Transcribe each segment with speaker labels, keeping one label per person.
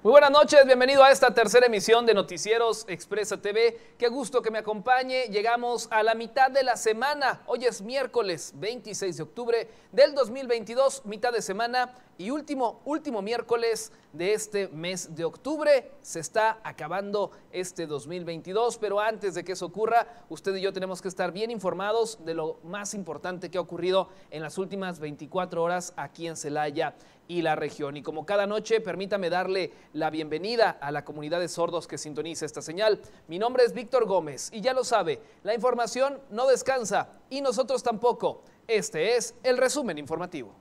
Speaker 1: Muy buenas noches, bienvenido a esta tercera emisión de Noticieros Expresa TV. Qué gusto que me acompañe. Llegamos a la mitad de la semana. Hoy es miércoles 26 de octubre del 2022, mitad de semana y último miércoles de este mes de octubre. Se está acabando este 2022, pero antes de que eso ocurra, usted y yo tenemos que estar bien informados de lo más importante que ha ocurrido en las últimas 24 horas aquí en Celaya y la región. Y como cada noche, permítame darle la bienvenida a la comunidad de sordos que sintoniza esta señal. Mi nombre es Víctor Gómez y ya lo sabe, la información no descansa y nosotros tampoco. Este es el resumen informativo.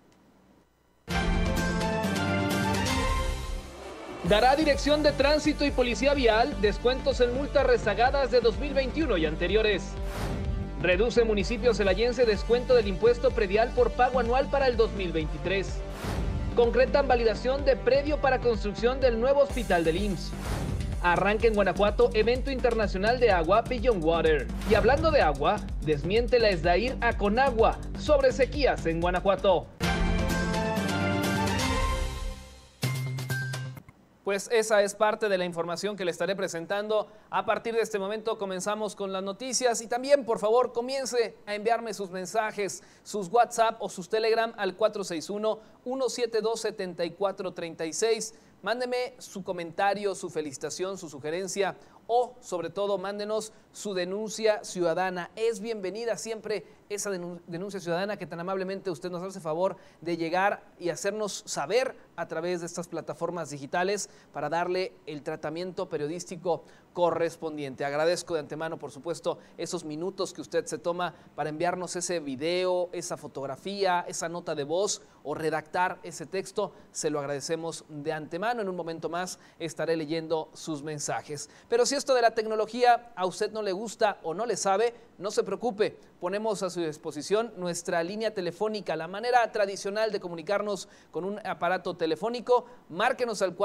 Speaker 1: Dará Dirección de Tránsito y Policía Vial descuentos en multas rezagadas de 2021 y anteriores. Reduce municipio celayense descuento del impuesto predial por pago anual para el 2023. Concretan validación de predio para construcción del nuevo hospital del IMSS. Arranca en Guanajuato evento internacional de agua Beyond Water. Y hablando de agua, desmiente la SDAIR a Conagua sobre sequías en Guanajuato. Pues esa es parte de la información que le estaré presentando. A partir de este momento comenzamos con las noticias y también, por favor, comience a enviarme sus mensajes, sus WhatsApp o sus Telegram al 461-172-7436. Mándeme su comentario, su felicitación, su sugerencia o, sobre todo, mándenos su denuncia ciudadana. Es bienvenida siempre esa denuncia ciudadana que tan amablemente usted nos hace favor de llegar y hacernos saber a través de estas plataformas digitales para darle el tratamiento periodístico correspondiente. Agradezco de antemano, por supuesto, esos minutos que usted se toma para enviarnos ese video, esa fotografía, esa nota de voz o redactar ese texto. Se lo agradecemos de antemano. En un momento más estaré leyendo sus mensajes. Pero si esto de la tecnología a usted no le gusta o no le sabe, no se preocupe. Ponemos a su disposición nuestra línea telefónica, la manera tradicional de comunicarnos con un aparato telefónico. Márquenos al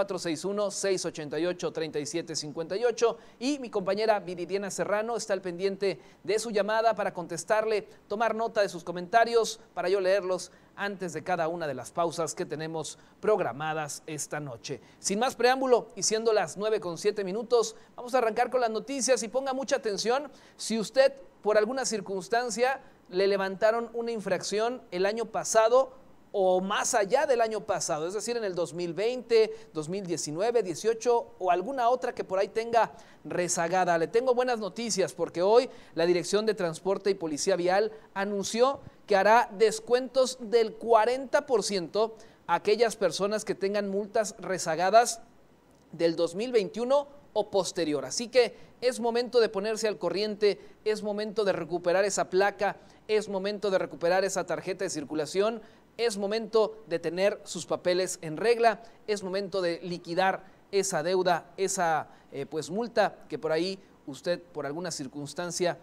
Speaker 1: 461-688-3758 y mi compañera Viridiana Serrano está al pendiente de su llamada para contestarle, tomar nota de sus comentarios para yo leerlos antes de cada una de las pausas que tenemos programadas esta noche. Sin más preámbulo y siendo las 9:07, vamos a arrancar con las noticias y ponga mucha atención. Si usted por alguna circunstancia le levantaron una infracción el año pasado o más allá del año pasado, es decir, en el 2020, 2019, 18 o alguna otra que por ahí tenga rezagada, le tengo buenas noticias porque hoy la Dirección de Transporte y Policía Vial anunció que hará descuentos del 40% a aquellas personas que tengan multas rezagadas del 2021 o posterior. Así que es momento de ponerse al corriente, es momento de recuperar esa placa, es momento de recuperar esa tarjeta de circulación, es momento de tener sus papeles en regla, es momento de liquidar esa deuda, esa multa que por ahí usted por alguna circunstancia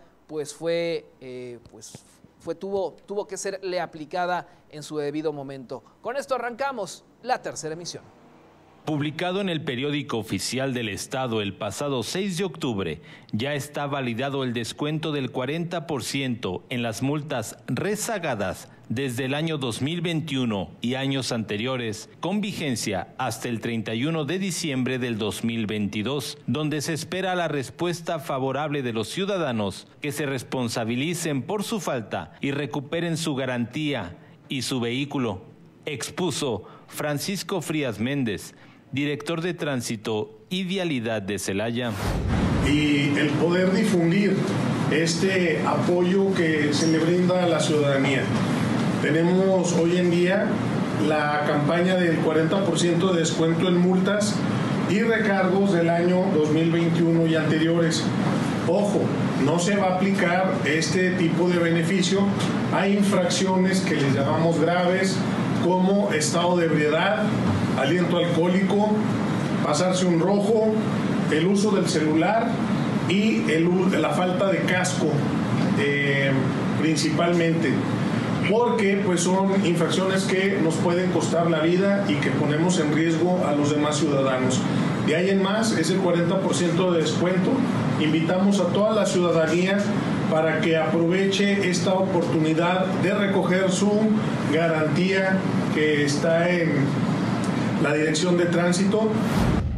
Speaker 1: tuvo que serle aplicada en su debido momento. Con esto arrancamos la tercera emisión.
Speaker 2: Publicado en el periódico oficial del Estado el pasado 6 de octubre, ya está validado el descuento del 40% en las multas rezagadas desde el año 2021 y años anteriores, con vigencia hasta el 31 de diciembre del 2022, donde se espera la respuesta favorable de los ciudadanos que se responsabilicen por su falta y recuperen su garantía y su vehículo, expuso Francisco Frías Méndez, director de Tránsito y Vialidad de Celaya.
Speaker 3: Y el poder difundir este apoyo que se le brinda a la ciudadanía. Tenemos hoy en día la campaña del 40% de descuento en multas y recargos del año 2021 y anteriores. Ojo, no se va a aplicar este tipo de beneficio a infracciones que les llamamos graves, como estado de ebriedad, aliento alcohólico, pasarse un rojo, el uso del celular y la falta de casco principalmente, porque pues son infracciones que nos pueden costar la vida y que ponemos en riesgo a los demás ciudadanos. De ahí en más es el 40% de descuento. Invitamos a toda la ciudadanía para que aproveche esta oportunidad de recoger su garantía que está en la Dirección de Tránsito.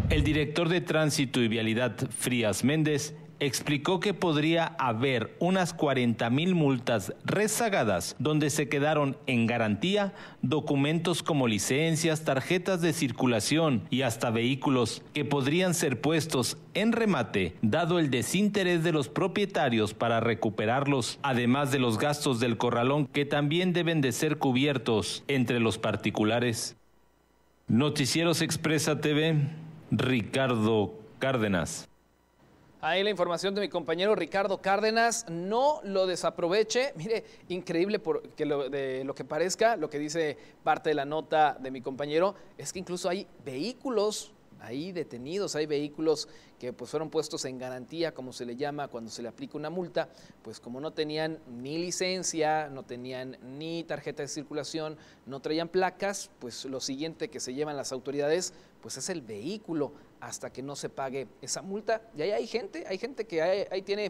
Speaker 2: El director de Tránsito y Vialidad, Frías Méndez, explicó que podría haber unas 40,000 multas rezagadas donde se quedaron en garantía documentos como licencias, tarjetas de circulación y hasta vehículos que podrían ser puestos en remate dado el desinterés de los propietarios para recuperarlos, además de los gastos del corralón que también deben de ser cubiertos entre los particulares. Noticieros Expresa TV, Ricardo Cárdenas.
Speaker 1: Ahí la información de mi compañero Ricardo Cárdenas, no lo desaproveche. Mire, increíble de lo que parezca, lo que dice parte de la nota de mi compañero, es que incluso hay vehículos ahí detenidos, hay vehículos que pues fueron puestos en garantía, como se le llama cuando se le aplica una multa, pues como no tenían ni licencia, no tenían ni tarjeta de circulación, no traían placas, pues lo siguiente que se llevan las autoridades pues es el vehículo hasta que no se pague esa multa. Y ahí hay gente que ahí tiene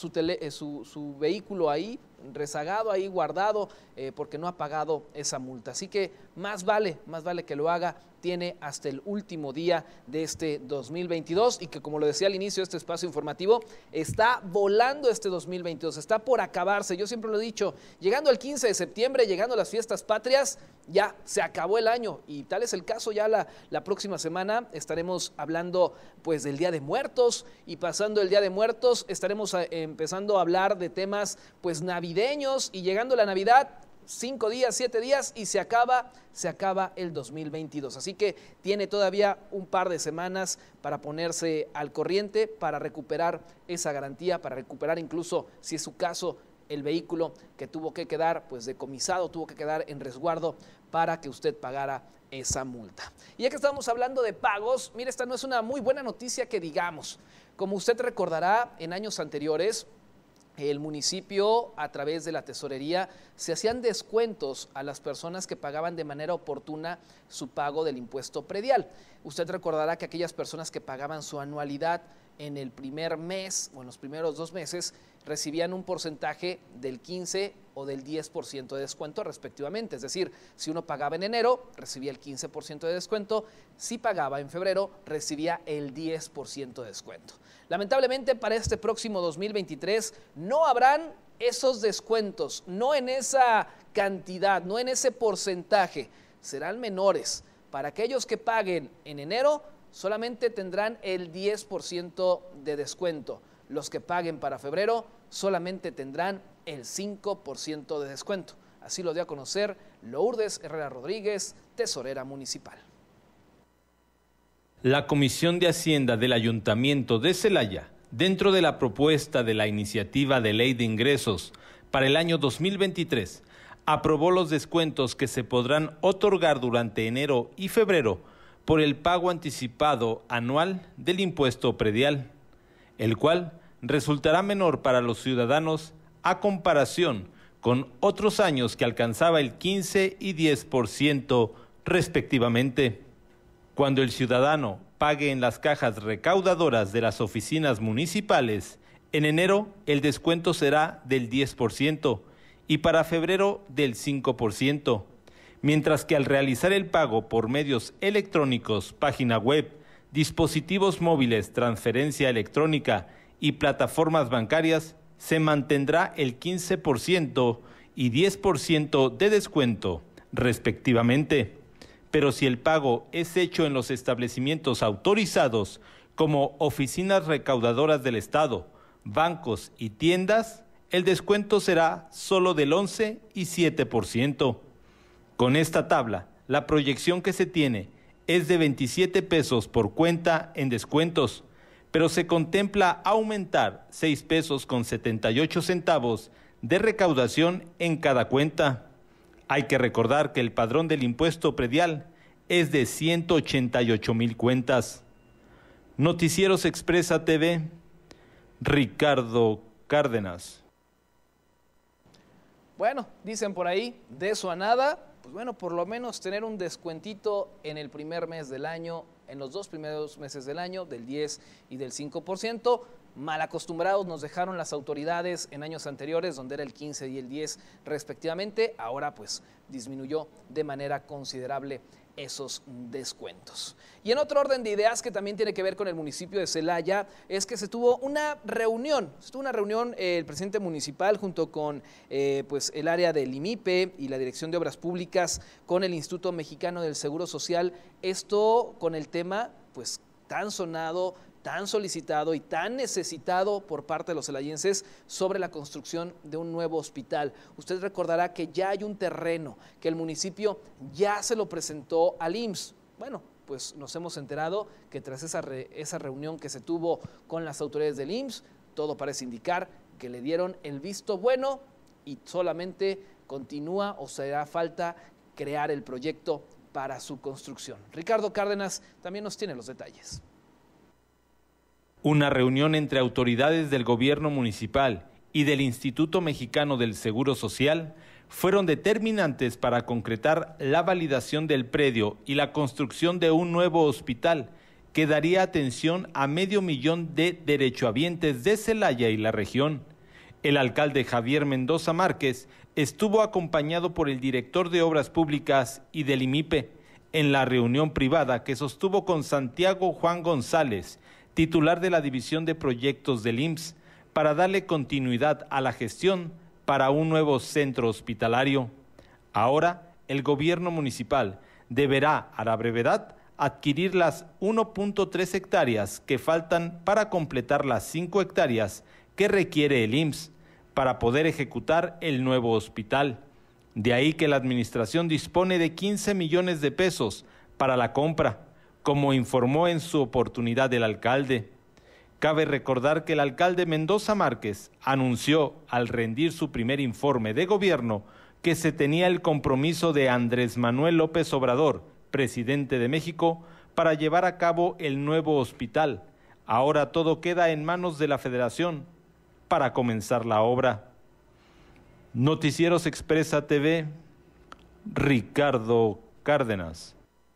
Speaker 1: su vehículo ahí rezagado, ahí guardado, porque no ha pagado esa multa. Así que más vale que lo haga. Tiene hasta el último día de este 2022 y que, como lo decía al inicio de este espacio informativo, está volando este 2022, está por acabarse. Yo siempre lo he dicho, llegando al 15 de septiembre, llegando a las fiestas patrias, ya se acabó el año y tal es el caso. Ya la próxima semana estaremos hablando pues del Día de Muertos y pasando el Día de Muertos estaremos empezando a hablar de temas pues navideños y llegando la Navidad, 5 días, 7 días y se acaba el 2022. Así que tiene todavía un par de semanas para ponerse al corriente, para recuperar esa garantía, para recuperar incluso, si es su caso, el vehículo que tuvo que quedar pues decomisado, tuvo que quedar en resguardo para que usted pagara esa multa. Y ya que estamos hablando de pagos, mire, esta no es una muy buena noticia que digamos. Como usted recordará, en años anteriores, el municipio, a través de la tesorería, se hacían descuentos a las personas que pagaban de manera oportuna su pago del impuesto predial. Usted recordará que aquellas personas que pagaban su anualidad en el primer mes o en los primeros 2 meses recibían un porcentaje del 15 o del 10% de descuento respectivamente. Es decir, si uno pagaba en enero, recibía el 15% de descuento. Si pagaba en febrero, recibía el 10% de descuento. Lamentablemente, para este próximo 2023 no habrán esos descuentos, no en esa cantidad, no en ese porcentaje, serán menores. Para aquellos que paguen en enero, solamente tendrán el 10% de descuento. Los que paguen para febrero solamente tendrán el 5% de descuento. Así lo dio a conocer Lourdes Herrera Rodríguez, tesorera municipal.
Speaker 2: La Comisión de Hacienda del Ayuntamiento de Celaya, dentro de la propuesta de la iniciativa de ley de ingresos para el año 2023, aprobó los descuentos que se podrán otorgar durante enero y febrero por el pago anticipado anual del impuesto predial, el cual resultará menor para los ciudadanos a comparación con otros años que alcanzaba el 15 y 10% respectivamente. Cuando el ciudadano pague en las cajas recaudadoras de las oficinas municipales, en enero el descuento será del 10% y para febrero del 5%, mientras que al realizar el pago por medios electrónicos, página web, dispositivos móviles, transferencia electrónica y plataformas bancarias, se mantendrá el 15% y 10% de descuento, respectivamente. Pero si el pago es hecho en los establecimientos autorizados como oficinas recaudadoras del Estado, bancos y tiendas, el descuento será solo del 11 y 7%. Con esta tabla, la proyección que se tiene es de 27 pesos por cuenta en descuentos, pero se contempla aumentar 6 pesos con 78 centavos de recaudación en cada cuenta. Hay que recordar que el padrón del impuesto predial es de 188,000 cuentas. Noticieros Expresa TV, Ricardo Cárdenas.
Speaker 1: Bueno, dicen por ahí, de eso a nada, pues bueno, por lo menos tener un descuentito en el primer mes del año, en los 2 primeros meses del año, del 10 y del 5%. Mal acostumbrados nos dejaron las autoridades en años anteriores, donde era el 15 y el 10 respectivamente. Ahora pues disminuyó de manera considerable esos descuentos. Y en otro orden de ideas que también tiene que ver con el municipio de Celaya, es que se tuvo una reunión, el presidente municipal junto con pues el área del IMIPE y la Dirección de Obras Públicas con el Instituto Mexicano del Seguro Social, esto con el tema pues tan sonado, tan solicitado y tan necesitado por parte de los celayenses sobre la construcción de un nuevo hospital. Usted recordará que ya hay un terreno, que el municipio ya se lo presentó al IMSS. Bueno, pues nos hemos enterado que tras esa reunión que se tuvo con las autoridades del IMSS, todo parece indicar que le dieron el visto bueno y solamente continúa o será falta crear el proyecto para su construcción. Ricardo Cárdenas también nos tiene los detalles.
Speaker 2: Una reunión entre autoridades del gobierno municipal y del Instituto Mexicano del Seguro Social fueron determinantes para concretar la validación del predio y la construcción de un nuevo hospital que daría atención a 500,000 de derechohabientes de Celaya y la región. El alcalde Javier Mendoza Márquez estuvo acompañado por el director de Obras Públicas y del IMIPE en la reunión privada que sostuvo con Santiago Juan González, titular de la División de Proyectos del IMSS, para darle continuidad a la gestión para un nuevo centro hospitalario. Ahora, el gobierno municipal deberá, a la brevedad, adquirir las 1.3 hectáreas que faltan para completar las 5 hectáreas que requiere el IMSS para poder ejecutar el nuevo hospital. De ahí que la administración dispone de 15 millones de pesos para la compra, como informó en su oportunidad el alcalde. Cabe recordar que el alcalde Mendoza Márquez anunció al rendir su primer informe de gobierno que se tenía el compromiso de Andrés Manuel López Obrador, presidente de México, para llevar a cabo el nuevo hospital. Ahora todo queda en manos de la Federación para comenzar la obra. Noticieros Expresa TV, Ricardo Cárdenas.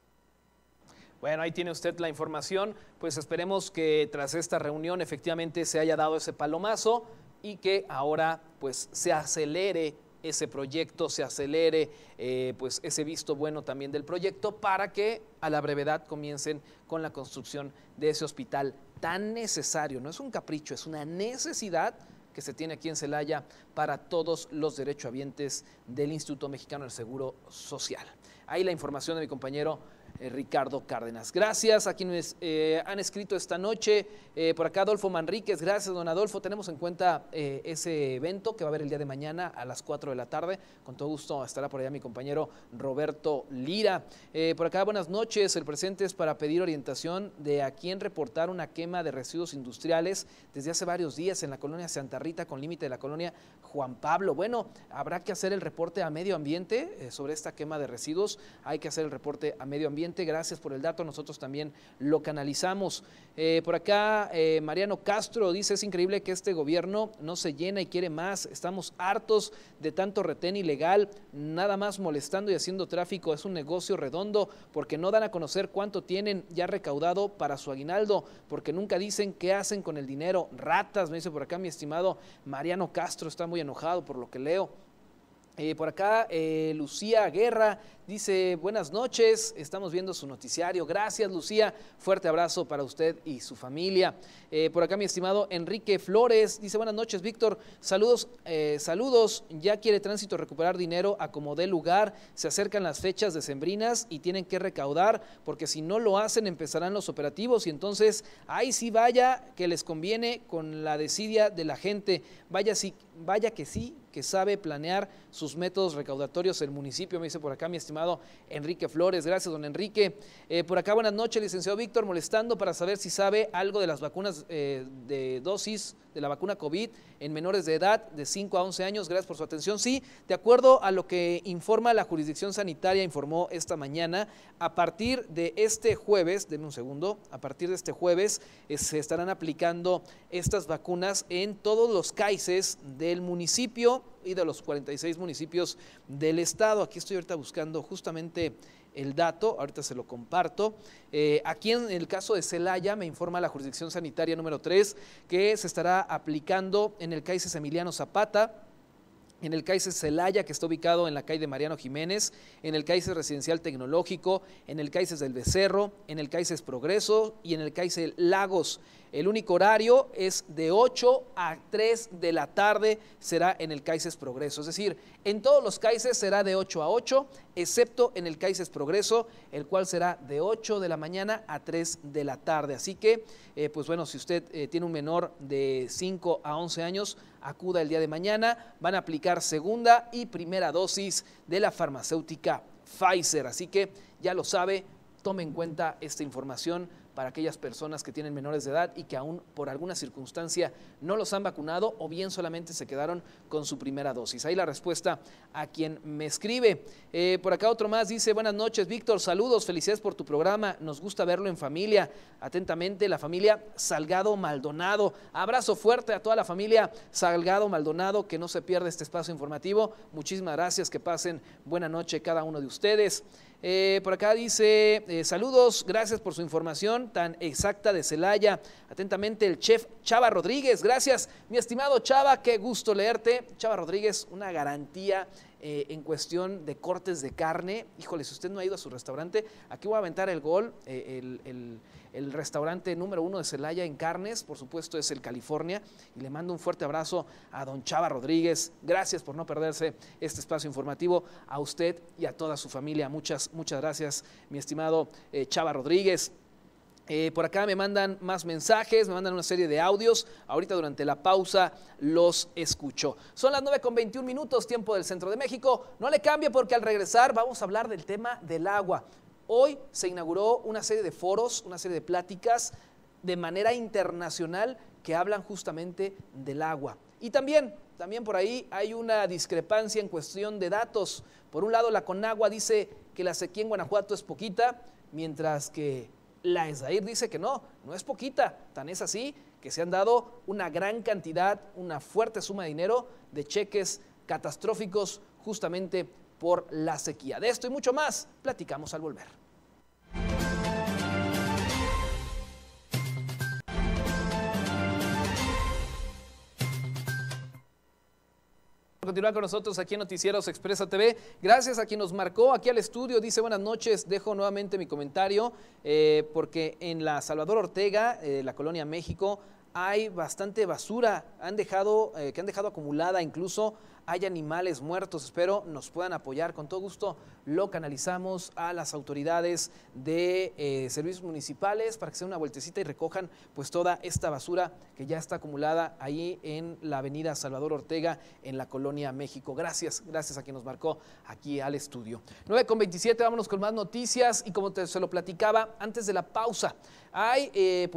Speaker 1: Bueno, ahí tiene usted la información, pues esperemos que tras esta reunión efectivamente se haya dado ese palomazo y que ahora pues se acelere ese proyecto, se acelere pues ese visto bueno también del proyecto para que a la brevedad comiencen con la construcción de ese hospital tan necesario. No es un capricho, es una necesidad que se tiene aquí en Celaya para todos los derechohabientes del Instituto Mexicano del Seguro Social. Ahí la información de mi compañero Ricardo Cárdenas. Gracias a quienes han escrito esta noche. Por acá Adolfo Manríquez, gracias don Adolfo. Tenemos en cuenta ese evento que va a haber el día de mañana a las 4 de la tarde. Con todo gusto estará por allá mi compañero Roberto Lira. Por acá buenas noches. El presente es para pedir orientación de a quién reportar una quema de residuos industriales desde hace varios días en la colonia Santa Rita con límite de la colonia Juan Pablo. Bueno, habrá que hacer el reporte a medio ambiente sobre esta quema de residuos. Hay que hacer el reporte a medio ambiente. Gracias por el dato, nosotros también lo canalizamos. Por acá Mariano Castro dice, es increíble que este gobierno no se llena y quiere más, estamos hartos de tanto retén ilegal, nada más molestando y haciendo tráfico, es un negocio redondo porque no dan a conocer cuánto tienen ya recaudado para su aguinaldo, porque nunca dicen qué hacen con el dinero, ratas, me dice por acá mi estimado Mariano Castro, está muy enojado por lo que leo. Por acá Lucía Guerra dice, buenas noches, estamos viendo su noticiario, gracias Lucía, fuerte abrazo para usted y su familia. Por acá mi estimado Enrique Flores dice, buenas noches Víctor, saludos, ya quiere Tránsito recuperar dinero a como dé lugar, se acercan las fechas decembrinas y tienen que recaudar, porque si no lo hacen empezarán los operativos y entonces ahí sí vaya que les conviene con la desidia de la gente, vaya que sí, que sabe planear sus métodos recaudatorios el municipio, me dice por acá mi estimado Enrique Flores. Gracias, don Enrique. Por acá, buenas noches, licenciado Víctor, molestando para saber si sabe algo de las vacunas de dosis de la vacuna COVID en menores de edad de 5 a 11 años. Gracias por su atención. Sí, de acuerdo a lo que informa la jurisdicción sanitaria, informó esta mañana, a partir de este jueves, denme un segundo, a partir de este jueves se estarán aplicando estas vacunas en todos los CAICES del municipio y de los 46 municipios del estado. Aquí estoy ahorita buscando justamente el dato, ahorita se lo comparto. Aquí en el caso de Celaya me informa la jurisdicción sanitaria número 3 que se estará aplicando en el CAICES Emiliano Zapata, en el CAICES Celaya, que está ubicado en la calle de Mariano Jiménez, en el CAICES Residencial Tecnológico, en el CAICES del Becerro, en el CAICES Progreso y en el CAICES Lagos. El único horario es de 8 a 3 de la tarde, será en el CAICES Progreso. Es decir, en todos los CAICES será de 8 a 8, excepto en el CAICES Progreso, el cual será de 8 de la mañana a 3 de la tarde. Así que, pues bueno, si usted tiene un menor de 5 a 11 años, acuda el día de mañana. Van a aplicar segunda y primera dosis de la farmacéutica Pfizer. Así que ya lo sabe, tome en cuenta esta información para aquellas personas que tienen menores de edad y que aún por alguna circunstancia no los han vacunado o bien solamente se quedaron con su primera dosis. Ahí la respuesta a quien me escribe. Por acá otro más dice: buenas noches, Víctor, saludos, felicidades por tu programa, nos gusta verlo en familia. Atentamente, la familia Salgado Maldonado. Abrazo fuerte a toda la familia Salgado Maldonado, que no se pierda este espacio informativo. Muchísimas gracias, que pasen buena noche cada uno de ustedes. Por acá dice: saludos, gracias por su información tan exacta de Celaya. Atentamente, el chef Chava Rodríguez. Gracias, mi estimado Chava, qué gusto leerte. Chava Rodríguez, una garantía en cuestión de cortes de carne. Híjole, si usted no ha ido a su restaurante, aquí voy a aventar el gol. El restaurante número 1 de Celaya en carnes, por supuesto, es el California, y le mando un fuerte abrazo a don Chava Rodríguez. Gracias por no perderse este espacio informativo, a usted y a toda su familia. Muchas gracias, mi estimado Chava Rodríguez. Por acá me mandan más mensajes, me mandan una serie de audios. Ahorita durante la pausa los escucho. Son las 9:21, tiempo del Centro de México. No le cambie, porque al regresar vamos a hablar del tema del agua. Hoy se inauguró una serie de foros, una serie de pláticas de manera internacional que hablan justamente del agua. Y también por ahí hay una discrepancia en cuestión de datos. Por un lado, la Conagua dice que la sequía en Guanajuato es poquita, mientras que la ESDAIR dice que no es poquita. Tan es así que se han dado una gran cantidad, una fuerte suma de dinero de cheques catastróficos justamente por la sequía. De esto y mucho más platicamos al volver. Continuar con nosotros aquí en Noticieros Expresa TV. Gracias a quien nos marcó aquí al estudio. Dice: buenas noches, dejo nuevamente mi comentario porque en la Salvador Ortega, la Colonia México, hay bastante basura que han dejado acumulada, incluso hay animales muertos. Espero nos puedan apoyar, con todo gusto lo canalizamos a las autoridades de servicios municipales para que se den una vueltecita y recojan pues toda esta basura que ya está acumulada ahí en la avenida Salvador Ortega en la Colonia México. Gracias a quien nos marcó aquí al estudio. 9:27, vámonos con más noticias, y como se lo platicaba antes de la pausa, hay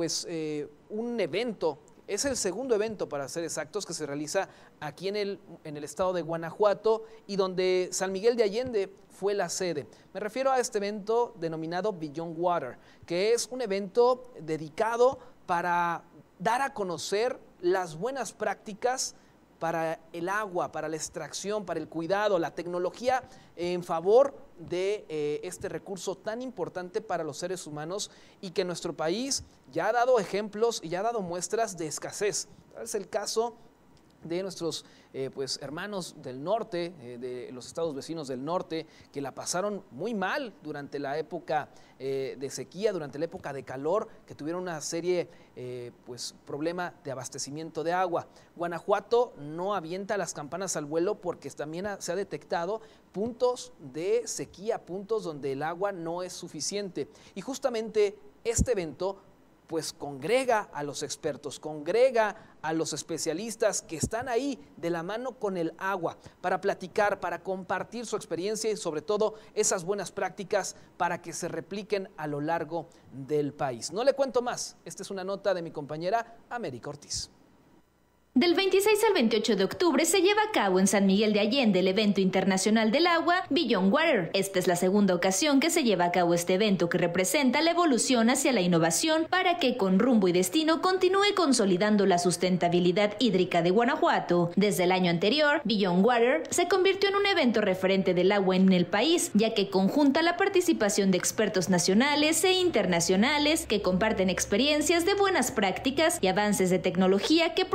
Speaker 1: un evento. Es el segundo evento, para ser exactos, que se realiza aquí en el estado de Guanajuato, y donde San Miguel de Allende fue la sede. Me refiero a este evento denominado Beyond Water, que es un evento dedicado para dar a conocer las buenas prácticas para el agua, para la extracción, para el cuidado, la tecnología en favor de este recurso tan importante para los seres humanos, y que nuestro país ya ha dado ejemplos y ya ha dado muestras de escasez. Es el caso de nuestros hermanos del norte, de los estados vecinos del norte, que la pasaron muy mal durante la época de sequía, durante la época de calor, que tuvieron una serie problema de abastecimiento de agua. Guanajuato no avienta las campanas al vuelo, porque también se ha detectado puntos de sequía, puntos donde el agua no es suficiente, y justamente este evento pues congrega a los expertos, congrega a los especialistas que están ahí de la mano con el agua para platicar, para compartir su experiencia y sobre todo esas buenas prácticas para que se repliquen a lo largo del país. No le cuento más, esta es una nota de mi compañera América Ortiz.
Speaker 4: Del 26 al 28 de octubre se lleva a cabo en San Miguel de Allende el evento internacional del agua Beyond Water. Esta es la segunda ocasión que se lleva a cabo este evento, que representa la evolución hacia la innovación para que con rumbo y destino continúe consolidando la sustentabilidad hídrica de Guanajuato. Desde el año anterior, Beyond Water se convirtió en un evento referente del agua en el país, ya que conjunta la participación de expertos nacionales e internacionales que comparten experiencias de buenas prácticas y avances de tecnología que promueven la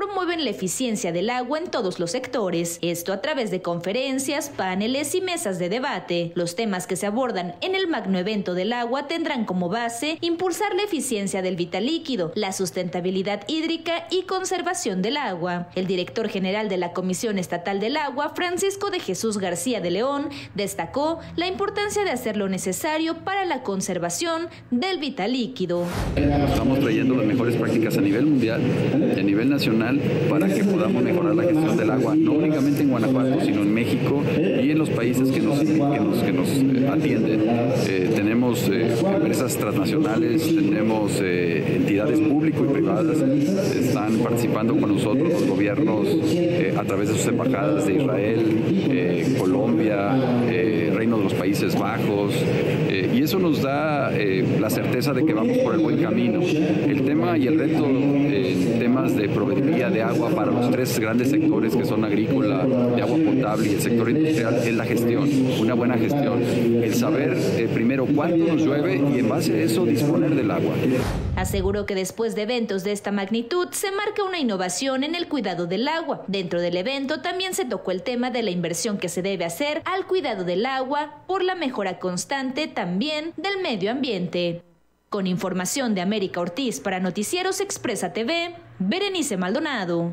Speaker 4: la eficiencia del agua en todos los sectores. Esto a través de conferencias, paneles y mesas de debate. Los temas que se abordan en el magno evento del agua tendrán como base impulsar la eficiencia del vital líquido, la sustentabilidad hídrica y conservación del agua. El director general de la Comisión Estatal del Agua, Francisco de Jesús García de León, destacó la importancia de hacer lo necesario para la conservación del vital líquido.
Speaker 5: Estamos trayendo las mejores prácticas a nivel mundial y a nivel nacional para que podamos mejorar la gestión del agua, no únicamente en Guanajuato, sino en México y en los países que nos atienden. Tenemos empresas transnacionales, tenemos entidades públicas y privadas, están participando con nosotros los gobiernos a través de sus embajadas de Israel, Colombia, Reino de los Países Bajos, y eso nos da la certeza de que vamos por el buen camino. El tema y el reto en temas de proveeduría de agua para los tres grandes sectores que son agrícola, de agua potable y el sector industrial es la gestión, una buena gestión. El saber primero cuánto nos llueve y en base a eso disponer del agua.
Speaker 4: Aseguró que después de eventos de esta magnitud se marca una innovación en el cuidado del agua. Dentro del evento también se tocó el tema de la inversión que se debe hacer al cuidado del agua por la mejora constante también del medio ambiente. Con información de América Ortiz para Noticieros Expresa TV, Berenice Maldonado.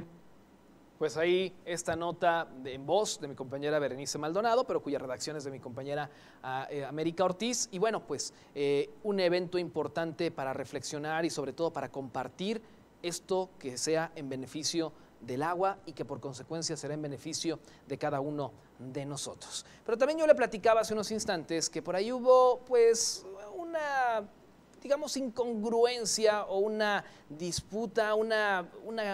Speaker 1: Pues ahí esta nota en voz de mi compañera Berenice Maldonado, pero cuya redacción es de mi compañera América Ortiz. Y bueno, pues un evento importante para reflexionar y sobre todo para compartir esto que sea en beneficio del agua y que por consecuencia será en beneficio de cada uno de nosotros. Pero también yo le platicaba hace unos instantes que por ahí hubo pues una, digamos, incongruencia o una disputa, una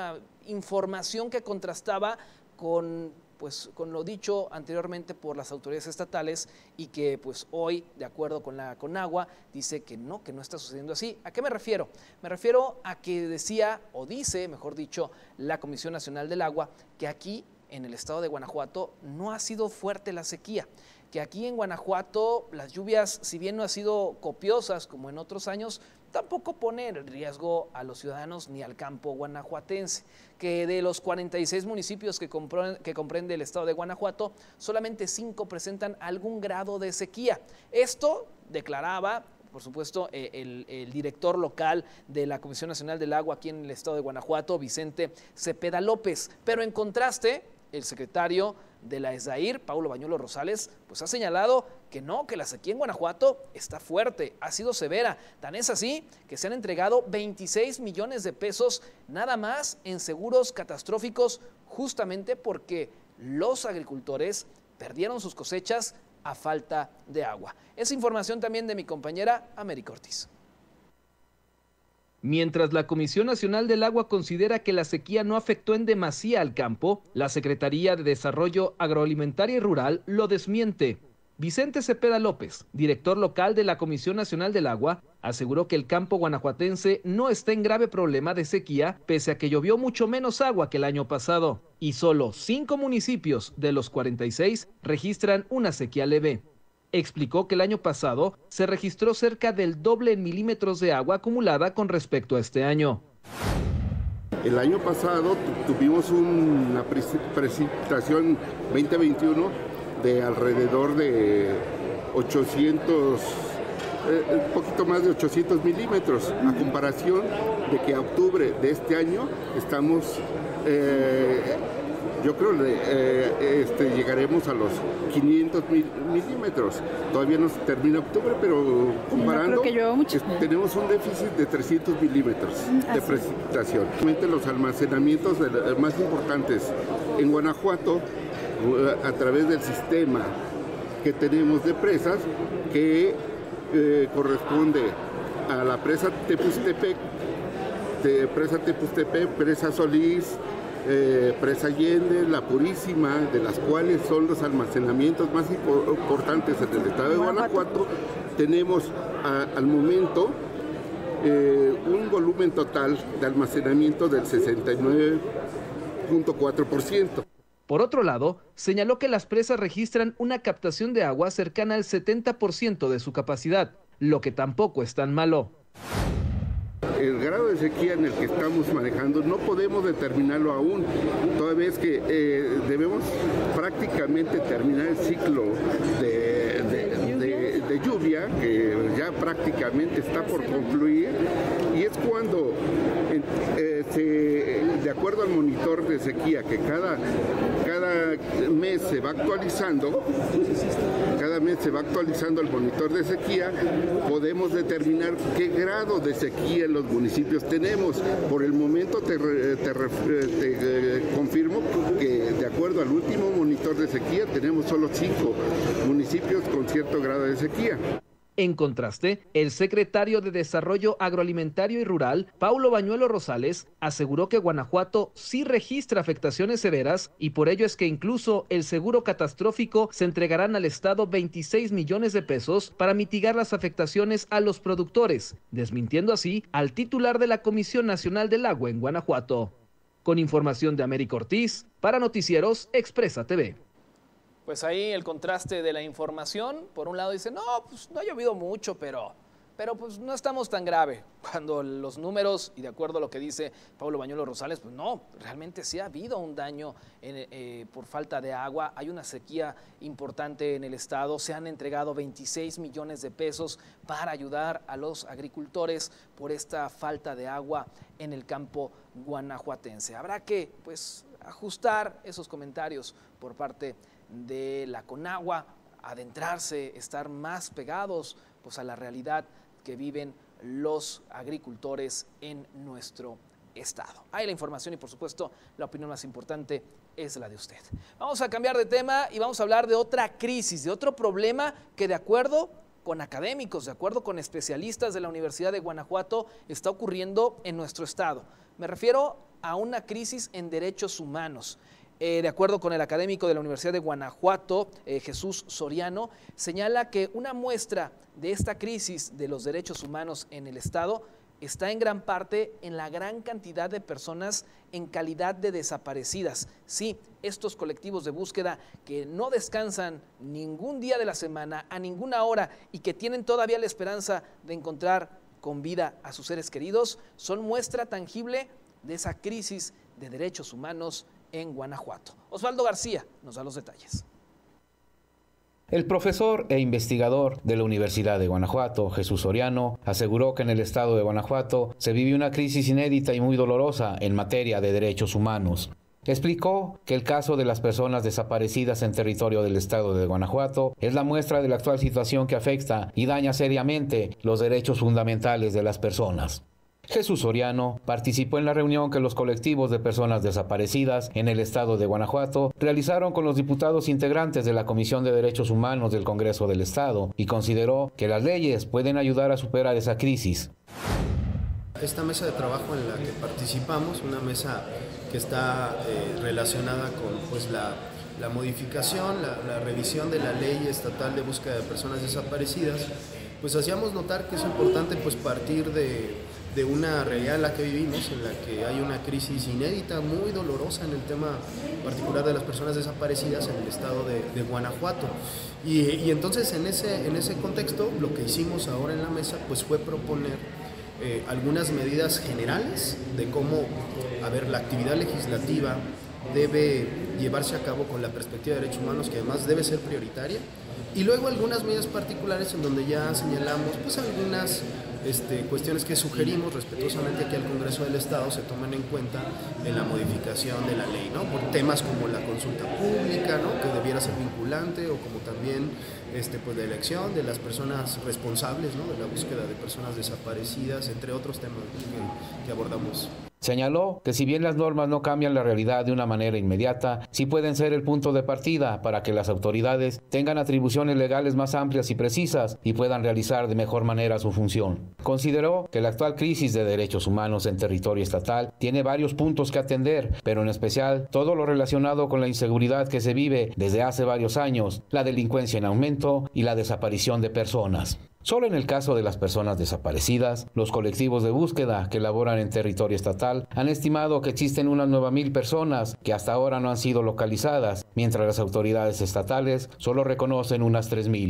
Speaker 1: información que contrastaba con lo dicho anteriormente por las autoridades estatales y que pues hoy, de acuerdo con la Conagua, dice que no está sucediendo así. ¿A qué me refiero? Me refiero a que decía, o dice, mejor dicho, la Comisión Nacional del Agua, que aquí en el estado de Guanajuato no ha sido fuerte la sequía, que aquí en Guanajuato las lluvias, si bien no han sido copiosas como en otros años, tampoco pone en riesgo a los ciudadanos ni al campo guanajuatense, que de los 46 municipios que comprende el estado de Guanajuato, solamente 5 presentan algún grado de sequía. Esto declaraba, por supuesto, el director local de la Comisión Nacional del Agua aquí en el estado de Guanajuato, Vicente Cepeda López, pero en contraste, el secretario de la ESDAIR, Paulo Bañuelos Rosales, pues ha señalado que no, que la sequía en Guanajuato está fuerte, ha sido severa. Tan es así que se han entregado 26 millones de pesos nada más en seguros catastróficos, justamente porque los agricultores perdieron sus cosechas a falta de agua. Es información también de mi compañera América Ortiz.
Speaker 6: Mientras la Comisión Nacional del Agua considera que la sequía no afectó en demasía al campo, la Secretaría de Desarrollo Agroalimentario y Rural lo desmiente. Vicente Cepeda López, director local de la Comisión Nacional del Agua, aseguró que el campo guanajuatense no está en grave problema de sequía, pese a que llovió mucho menos agua que el año pasado, y solo 5 municipios de los 46 registran una sequía leve. Explicó que el año pasado se registró cerca del doble en milímetros de agua acumulada con respecto a este año.
Speaker 7: El año pasado tuvimos una precipitación 2021 de alrededor de 800, un poquito más de 800 milímetros, a comparación de que a octubre de este año estamos, yo creo que llegaremos a los 500 milímetros. Todavía no se termina octubre, pero comparando, no creo que tenemos un déficit de 300 milímetros de precipitación. Los almacenamientos más importantes en Guanajuato, a través del sistema que tenemos de presas, que corresponde a la presa Tepustepec, presa Solís, Presa Allende, La Purísima, de las cuales son los almacenamientos más importantes en el estado de Guanajuato. Tenemos al momento un volumen total de almacenamiento del 69.4%.
Speaker 6: Por otro lado, señaló que las presas registran una captación de agua cercana al 70% de su capacidad, lo que tampoco es tan malo.
Speaker 7: el grado de sequía en el que estamos manejando no podemos determinarlo aún, toda vez que debemos prácticamente terminar el ciclo de lluvia, que ya prácticamente está por concluir, y es cuando de acuerdo al monitor de sequía, que cada mes se va actualizando, el monitor de sequía, podemos determinar qué grado de sequía en los municipios tenemos. Por el momento te confirmo que de acuerdo al último monitor de sequía tenemos solo 5 municipios con cierto grado de sequía.
Speaker 6: En contraste, el secretario de Desarrollo Agroalimentario y Rural, Paulo Bañuelo Rosales, aseguró que Guanajuato sí registra afectaciones severas y por ello es que incluso el seguro catastrófico se entregarán al Estado 26 millones de pesos para mitigar las afectaciones a los productores, desmintiendo así al titular de la Comisión Nacional del Agua en Guanajuato. Con información de Américo Ortiz, para Noticieros Expresa TV.
Speaker 1: Pues ahí el contraste de la información. Por un lado dice, no, pues no ha llovido mucho, pero pues no estamos tan grave. Cuando los números, y de acuerdo a lo que dice Paulo Bañuelo Rosales, pues no, realmente sí ha habido un daño por falta de agua. Hay una sequía importante en el estado. Se han entregado 26 millones de pesos para ayudar a los agricultores por esta falta de agua en el campo guanajuatense. Habrá que, pues, ajustar esos comentarios por parte de la Conagua, adentrarse, estar más pegados pues a la realidad que viven los agricultores en nuestro estado. Hay la información y por supuesto la opinión más importante es la de usted. Vamos a cambiar de tema y vamos a hablar de otra crisis, de otro problema que de acuerdo con académicos, de acuerdo con especialistas de la Universidad de Guanajuato, está ocurriendo en nuestro estado. Me refiero a una crisis en derechos humanos. De acuerdo con el académico de la Universidad de Guanajuato, Jesús Soriano, señala que una muestra de esta crisis de los derechos humanos en el estado está en gran parte en la gran cantidad de personas en calidad de desaparecidas. Sí, estos colectivos de búsqueda que no descansan ningún día de la semana, a ninguna hora, y que tienen todavía la esperanza de encontrar con vida a sus seres queridos, son muestra tangible de esa crisis de derechos humanos en Guanajuato. Osvaldo García nos da los detalles.
Speaker 8: El profesor e investigador de la Universidad de Guanajuato, Jesús Soriano, aseguró que en el estado de Guanajuato se vive una crisis inédita y muy dolorosa en materia de derechos humanos. Explicó que el caso de las personas desaparecidas en territorio del estado de Guanajuato es la muestra de la actual situación que afecta y daña seriamente los derechos fundamentales de las personas. Jesús Soriano participó en la reunión que los colectivos de personas desaparecidas en el estado de Guanajuato realizaron con los diputados integrantes de la Comisión de Derechos Humanos del Congreso del Estado y consideró que las leyes pueden ayudar a superar esa crisis.
Speaker 9: Esta mesa de trabajo en la que participamos, una mesa que está relacionada con pues, la modificación, la revisión de la ley estatal de búsqueda de personas desaparecidas, pues hacíamos notar que es importante pues, partir de una realidad en la que vivimos, en la que hay una crisis inédita, muy dolorosa en el tema particular de las personas desaparecidas en el estado de Guanajuato. Y entonces en ese contexto lo que hicimos ahora en la mesa pues, fue proponer algunas medidas generales de cómo, la actividad legislativa debe llevarse a cabo con la perspectiva de derechos humanos, que además debe ser prioritaria, y luego algunas medidas particulares en donde ya señalamos pues algunas cuestiones que sugerimos respetuosamente que al Congreso del Estado se tomen en cuenta en la modificación de la ley, ¿no? Por temas como la consulta pública, ¿no? Que debiera ser vinculante, o como también pues la elección de las personas responsables, ¿no? De la búsqueda de personas desaparecidas, entre otros temas que abordamos.
Speaker 8: Señaló que si bien las normas no cambian la realidad de una manera inmediata, sí pueden ser el punto de partida para que las autoridades tengan atribuciones legales más amplias y precisas y puedan realizar de mejor manera su función. Consideró que la actual crisis de derechos humanos en territorio estatal tiene varios puntos que atender, pero en especial todo lo relacionado con la inseguridad que se vive desde hace varios años, la delincuencia en aumento y la desaparición de personas. Solo en el caso de las personas desaparecidas, los colectivos de búsqueda que laboran en territorio estatal han estimado que existen unas 9,000 personas que hasta ahora no han sido localizadas, mientras las autoridades estatales solo reconocen unas 3,000.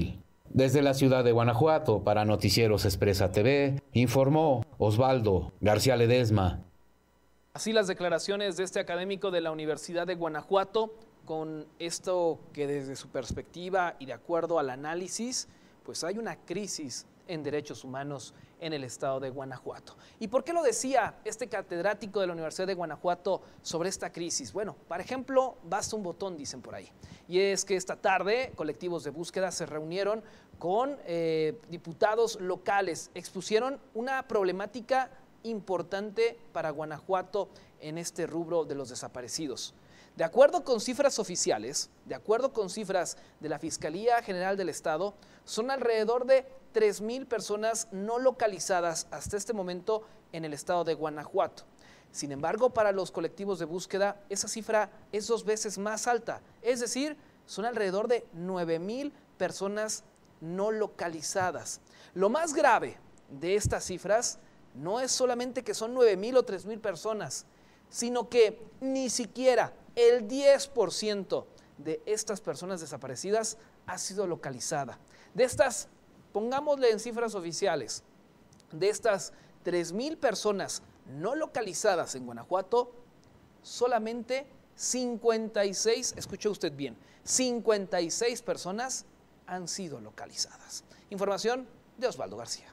Speaker 8: Desde la ciudad de Guanajuato, para Noticieros Expresa TV, informó Osvaldo García Ledesma.
Speaker 1: Así las declaraciones de este académico de la Universidad de Guanajuato, con esto que desde su perspectiva y de acuerdo al análisis, pues hay una crisis en derechos humanos en el estado de Guanajuato. ¿Y por qué lo decía este catedrático de la Universidad de Guanajuato sobre esta crisis? Bueno, por ejemplo, basta un botón, dicen por ahí. Y es que esta tarde colectivos de búsqueda se reunieron con diputados locales, expusieron una problemática importante para Guanajuato en este rubro de los desaparecidos. De acuerdo con cifras oficiales, de acuerdo con cifras de la Fiscalía General del Estado, son alrededor de 3,000 personas no localizadas hasta este momento en el estado de Guanajuato. Sin embargo, para los colectivos de búsqueda, esa cifra es 2 veces más alta, es decir, son alrededor de 9,000 personas no localizadas. Lo más grave de estas cifras no es solamente que son 9,000 o 3,000 personas, sino que ni siquiera el 10% de estas personas desaparecidas ha sido localizada. De estas, pongámosle en cifras oficiales, de estas 3,000 personas no localizadas en Guanajuato, solamente 56, escuche usted bien, 56 personas han sido localizadas. Información de Osvaldo García.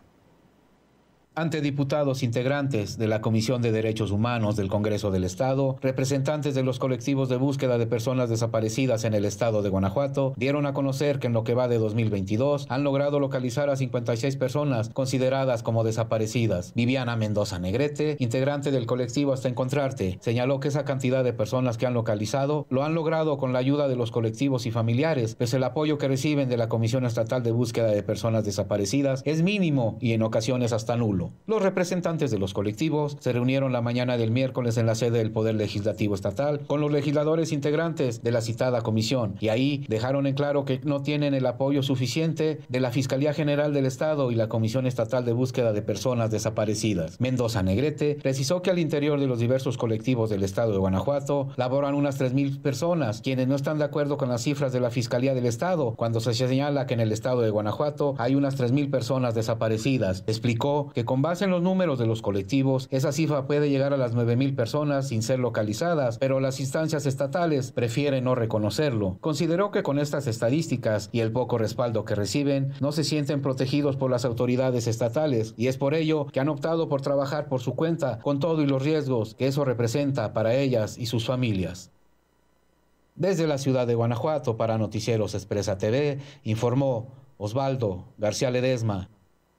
Speaker 8: Ante diputados integrantes de la Comisión de Derechos Humanos del Congreso del Estado, representantes de los colectivos de búsqueda de personas desaparecidas en el estado de Guanajuato dieron a conocer que en lo que va de 2022 han logrado localizar a 56 personas consideradas como desaparecidas. Viviana Mendoza Negrete, integrante del colectivo Hasta Encontrarte, señaló que esa cantidad de personas que han localizado lo han logrado con la ayuda de los colectivos y familiares, pues el apoyo que reciben de la Comisión Estatal de Búsqueda de Personas Desaparecidas es mínimo y en ocasiones hasta nulo. Los representantes de los colectivos se reunieron la mañana del miércoles en la sede del Poder Legislativo Estatal con los legisladores integrantes de la citada comisión y ahí dejaron en claro que no tienen el apoyo suficiente de la Fiscalía General del Estado y la Comisión Estatal de Búsqueda de Personas Desaparecidas. Mendoza Negrete precisó que al interior de los diversos colectivos del estado de Guanajuato laboran unas 3,000 personas, quienes no están de acuerdo con las cifras de la Fiscalía del Estado, cuando se señala que en el estado de Guanajuato hay unas 3,000 personas desaparecidas. Explicó que con base en los números de los colectivos, esa cifra puede llegar a las 9,000 personas sin ser localizadas, pero las instancias estatales prefieren no reconocerlo. Consideró que con estas estadísticas y el poco respaldo que reciben, no se sienten protegidos por las autoridades estatales y es por ello que han optado por trabajar por su cuenta con todo y los riesgos que eso representa para ellas y sus familias. Desde la ciudad de Guanajuato, para Noticieros Expresa TV, informó Osvaldo García Ledesma.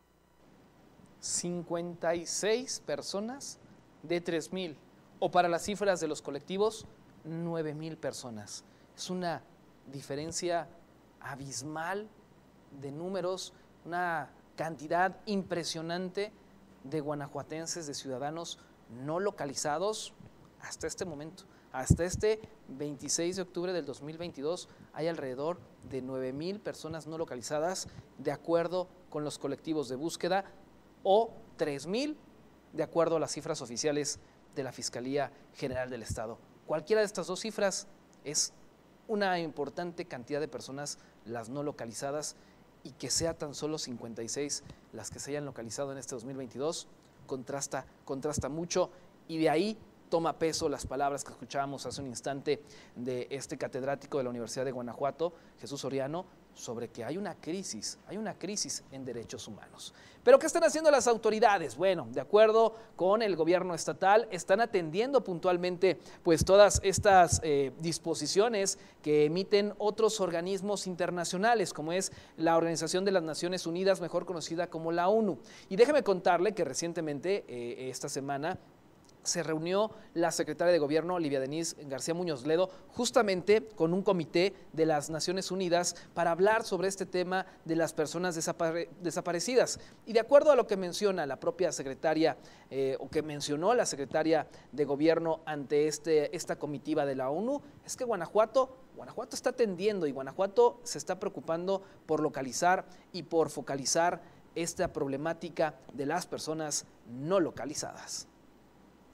Speaker 1: 56 personas de 3,000, o para las cifras de los colectivos, 9,000 personas. Es una diferencia abismal de números, una cantidad impresionante de guanajuatenses, de ciudadanos no localizados hasta este momento. Hasta este 26 de octubre del 2022 hay alrededor de 9,000 personas no localizadas, de acuerdo con los colectivos de búsqueda, o 3,000 de acuerdo a las cifras oficiales de la Fiscalía General del Estado. Cualquiera de estas dos cifras es una importante cantidad de personas las no localizadas, y que sea tan solo 56 las que se hayan localizado en este 2022 contrasta mucho, y de ahí toma peso las palabras que escuchábamos hace un instante de este catedrático de la Universidad de Guanajuato, Jesús Soriano, sobre que hay una crisis en derechos humanos. ¿Pero qué están haciendo las autoridades? Bueno, de acuerdo con el gobierno estatal, están atendiendo puntualmente pues todas estas disposiciones que emiten otros organismos internacionales, como es la Organización de las Naciones Unidas, mejor conocida como la ONU. Y déjeme contarle que recientemente, esta semana, se reunió la secretaria de Gobierno, Olivia Denise García Muñoz Ledo, justamente con un comité de las Naciones Unidas para hablar sobre este tema de las personas desaparecidas. Y de acuerdo a lo que menciona la propia secretaria, o que mencionó la secretaria de Gobierno ante esta comitiva de la ONU, es que Guanajuato está atendiendo, y Guanajuato se está preocupando por localizar y por focalizar esta problemática de las personas no localizadas.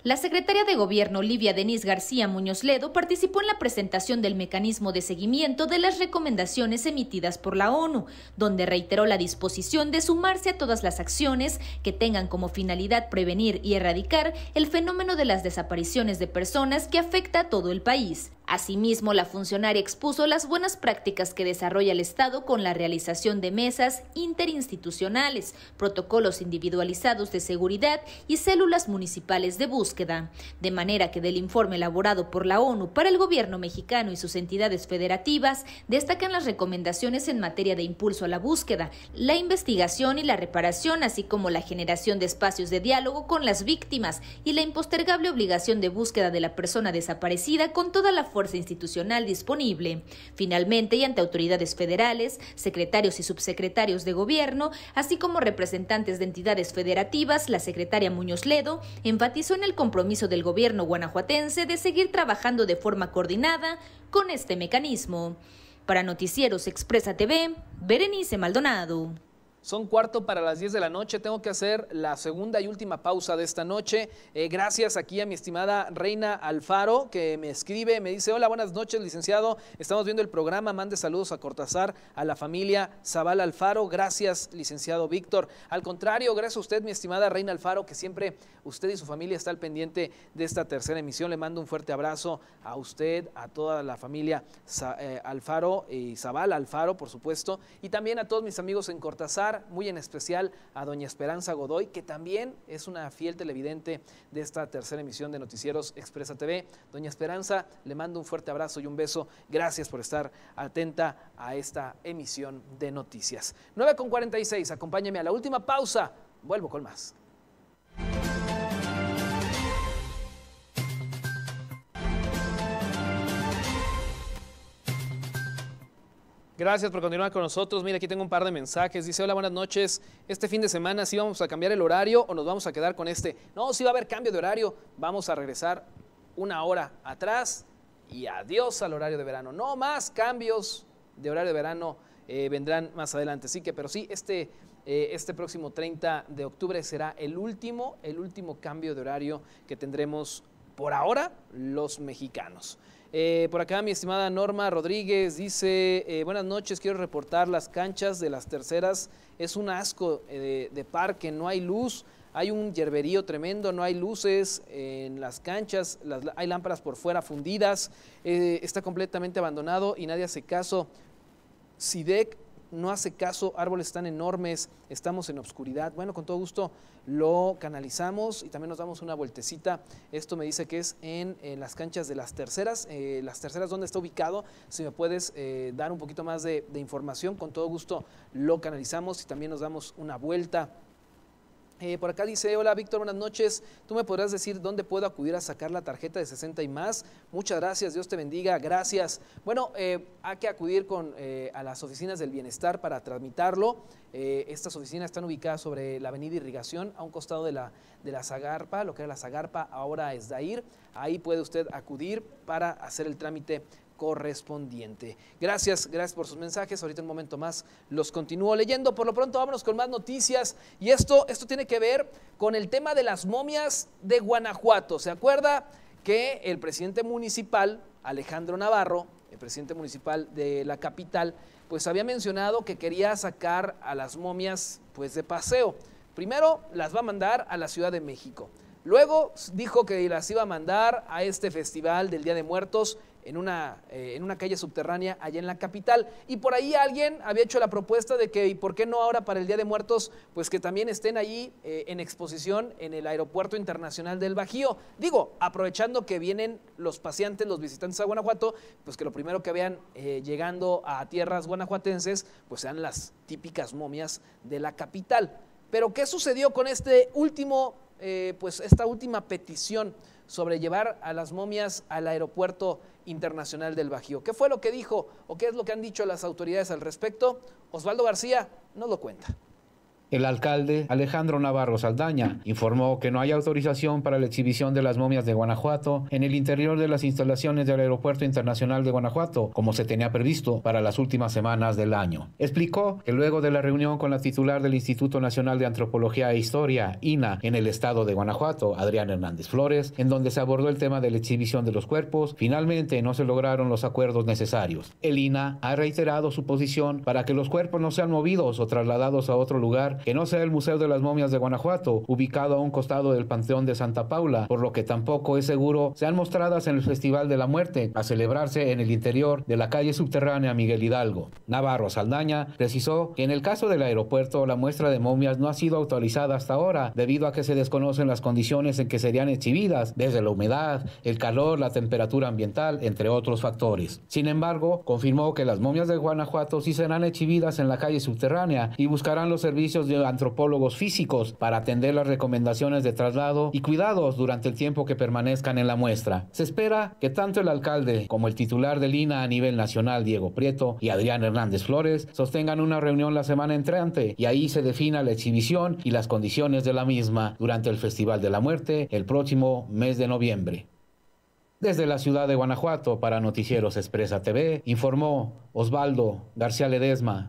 Speaker 4: La secretaria de Gobierno, Livia Denise García Muñoz Ledo, participó en la presentación del mecanismo de seguimiento de las recomendaciones emitidas por la ONU, donde reiteró la disposición de sumarse a todas las acciones que tengan como finalidad prevenir y erradicar el fenómeno de las desapariciones de personas que afecta a todo el país. Asimismo, la funcionaria expuso las buenas prácticas que desarrolla el Estado con la realización de mesas interinstitucionales, protocolos individualizados de seguridad y células municipales de búsqueda, de manera que del informe elaborado por la ONU para el gobierno mexicano y sus entidades federativas destacan las recomendaciones en materia de impulso a la búsqueda, la investigación y la reparación, así como la generación de espacios de diálogo con las víctimas y la impostergable obligación de búsqueda de la persona desaparecida con toda la fuerza institucional disponible. Finalmente, y ante autoridades federales, secretarios y subsecretarios de gobierno, así como representantes de entidades federativas, la secretaria Muñoz Ledo enfatizó en el compromiso del gobierno guanajuatense de seguir trabajando de forma coordinada con este mecanismo. Para Noticieros Expresa TV, Berenice Maldonado.
Speaker 1: Son 8:45 de la noche, tengo que hacer la segunda y última pausa de esta noche. Gracias aquí a mi estimada Reina Alfaro, que me escribe, me dice: hola, buenas noches, licenciado, estamos viendo el programa, mande saludos a Cortázar, a la familia Zavala Alfaro. Gracias, licenciado Víctor. Al contrario, gracias a usted, mi estimada Reina Alfaro, que siempre usted y su familia está al pendiente de esta tercera emisión. Le mando un fuerte abrazo a usted, a toda la familia Alfaro y Zavala Alfaro, por supuesto, y también a todos mis amigos en Cortázar, muy en especial a doña Esperanza Godoy, que también es una fiel televidente de esta tercera emisión de Noticieros Expresa TV. Doña Esperanza, le mando un fuerte abrazo y un beso. Gracias por estar atenta a esta emisión de noticias. 9:46, acompáñeme a la última pausa. Vuelvo con más. Gracias por continuar con nosotros. Mira, aquí tengo un par de mensajes. Dice: hola, buenas noches. Este fin de semana sí vamos a cambiar el horario o nos vamos a quedar con este. No, sí va a haber cambio de horario. Vamos a regresar una hora atrás y adiós al horario de verano. No más cambios de horario de verano vendrán más adelante. Así que, pero sí, este próximo 30 de octubre será el último cambio de horario que tendremos por ahora los mexicanos. Por acá mi estimada Norma Rodríguez dice: buenas noches, quiero reportar las canchas de las terceras, es un asco de parque, no hay luz, hay un yerberío tremendo, no hay luces en las canchas, hay lámparas por fuera fundidas, está completamente abandonado y nadie hace caso. SIDEC no hace caso, árboles están enormes, estamos en obscuridad. Bueno, con todo gusto lo canalizamos y también nos damos una vueltecita. Esto me dice que es en las canchas de las terceras. Las terceras, ¿dónde está ubicado? Si me puedes dar un poquito más de información, con todo gusto lo canalizamos y también nos damos una vuelta. Por acá dice: hola Víctor, buenas noches, ¿tú me podrás decir dónde puedo acudir a sacar la tarjeta de 60 y más? Muchas gracias, Dios te bendiga, gracias. Bueno, hay que acudir a las oficinas del bienestar para tramitarlo. Estas oficinas están ubicadas sobre la avenida Irrigación, a un costado de la Zagarpa, lo que era la Zagarpa, ahora es Dair. Ahí puede usted acudir para hacer el trámite correspondiente. Gracias por sus mensajes. Ahorita en un momento más los continúo leyendo. Por lo pronto vámonos con más noticias y esto tiene que ver con el tema de las momias de Guanajuato. ¿Se acuerda que el presidente municipal, Alejandro Navarro, el presidente municipal de la capital, pues había mencionado que quería sacar a las momias pues de paseo? Primero las va a mandar a la Ciudad de México. Luego dijo que las iba a mandar a este festival del Día de Muertos en una calle subterránea allá en la capital. Y por ahí alguien había hecho la propuesta de que, ¿y por qué no ahora para el Día de Muertos? Pues que también estén allí en exposición en el Aeropuerto Internacional del Bajío. Digo, aprovechando que vienen los paseantes, los visitantes a Guanajuato, pues que lo primero que vean llegando a tierras guanajuatenses, pues sean las típicas momias de la capital. Pero ¿qué sucedió con esta última petición sobre llevar a las momias al Aeropuerto Internacional del Bajío? ¿Qué fue lo que dijo o qué es lo que han dicho las autoridades al respecto? Osvaldo García nos lo cuenta.
Speaker 8: El alcalde Alejandro Navarro Saldaña informó que no hay autorización para la exhibición de las momias de Guanajuato en el interior de las instalaciones del Aeropuerto Internacional de Guanajuato, como se tenía previsto para las últimas semanas del año. Explicó que luego de la reunión con la titular del Instituto Nacional de Antropología e Historia, INAH, en el estado de Guanajuato, Adrián Hernández Flores, en donde se abordó el tema de la exhibición de los cuerpos, finalmente no se lograron los acuerdos necesarios. El INAH ha reiterado su posición para que los cuerpos no sean movidos o trasladados a otro lugar que no sea el Museo de las Momias de Guanajuato, ubicado a un costado del Panteón de Santa Paula, por lo que tampoco es seguro sean mostradas en el Festival de la Muerte, a celebrarse en el interior de la calle subterránea Miguel Hidalgo. Navarro Saldaña precisó que en el caso del aeropuerto la muestra de momias no ha sido autorizada hasta ahora, debido a que se desconocen las condiciones en que serían exhibidas, desde la humedad, el calor, la temperatura ambiental, entre otros factores. Sin embargo, confirmó que las momias de Guanajuato sí serán exhibidas en la calle subterránea y buscarán los servicios de antropólogos físicos para atender las recomendaciones de traslado y cuidados durante el tiempo que permanezcan en la muestra. Se espera que tanto el alcalde como el titular del INAH a nivel nacional, Diego Prieto, y Adrián Hernández Flores sostengan una reunión la semana entrante y ahí se defina la exhibición y las condiciones de la misma durante el Festival de la Muerte el próximo mes de noviembre. Desde la ciudad de Guanajuato, para Noticieros Expresa TV, informó Osvaldo García Ledesma.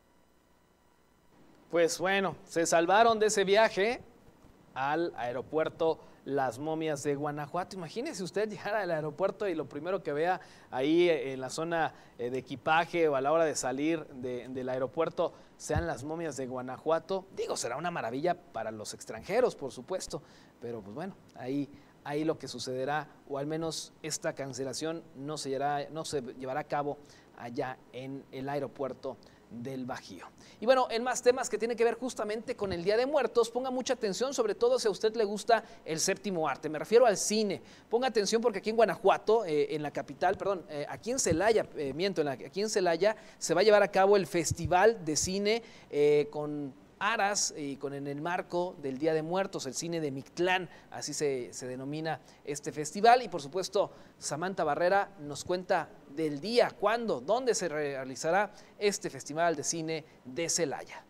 Speaker 1: Pues bueno, se salvaron de ese viaje al aeropuerto Las Momias de Guanajuato. Imagínese usted llegar al aeropuerto y lo primero que vea ahí en la zona de equipaje o a la hora de salir del aeropuerto sean las momias de Guanajuato. Digo, será una maravilla para los extranjeros, por supuesto, pero pues bueno, ahí lo que sucederá, o al menos esta cancelación no se llevará a cabo allá en el aeropuerto del Bajío. Y bueno, en más temas que tienen que ver justamente con el Día de Muertos, ponga mucha atención, sobre todo si a usted le gusta el séptimo arte, me refiero al cine. Ponga atención porque aquí en Guanajuato, en la capital, aquí en Celaya, aquí en Celaya se va a llevar a cabo el Festival de Cine con aras y en el marco del Día de Muertos, el cine de Mictlán, así se denomina este festival. Y por supuesto, Samantha Barrera nos cuenta del día, cuándo, dónde se realizará este Festival de Cine de Celaya.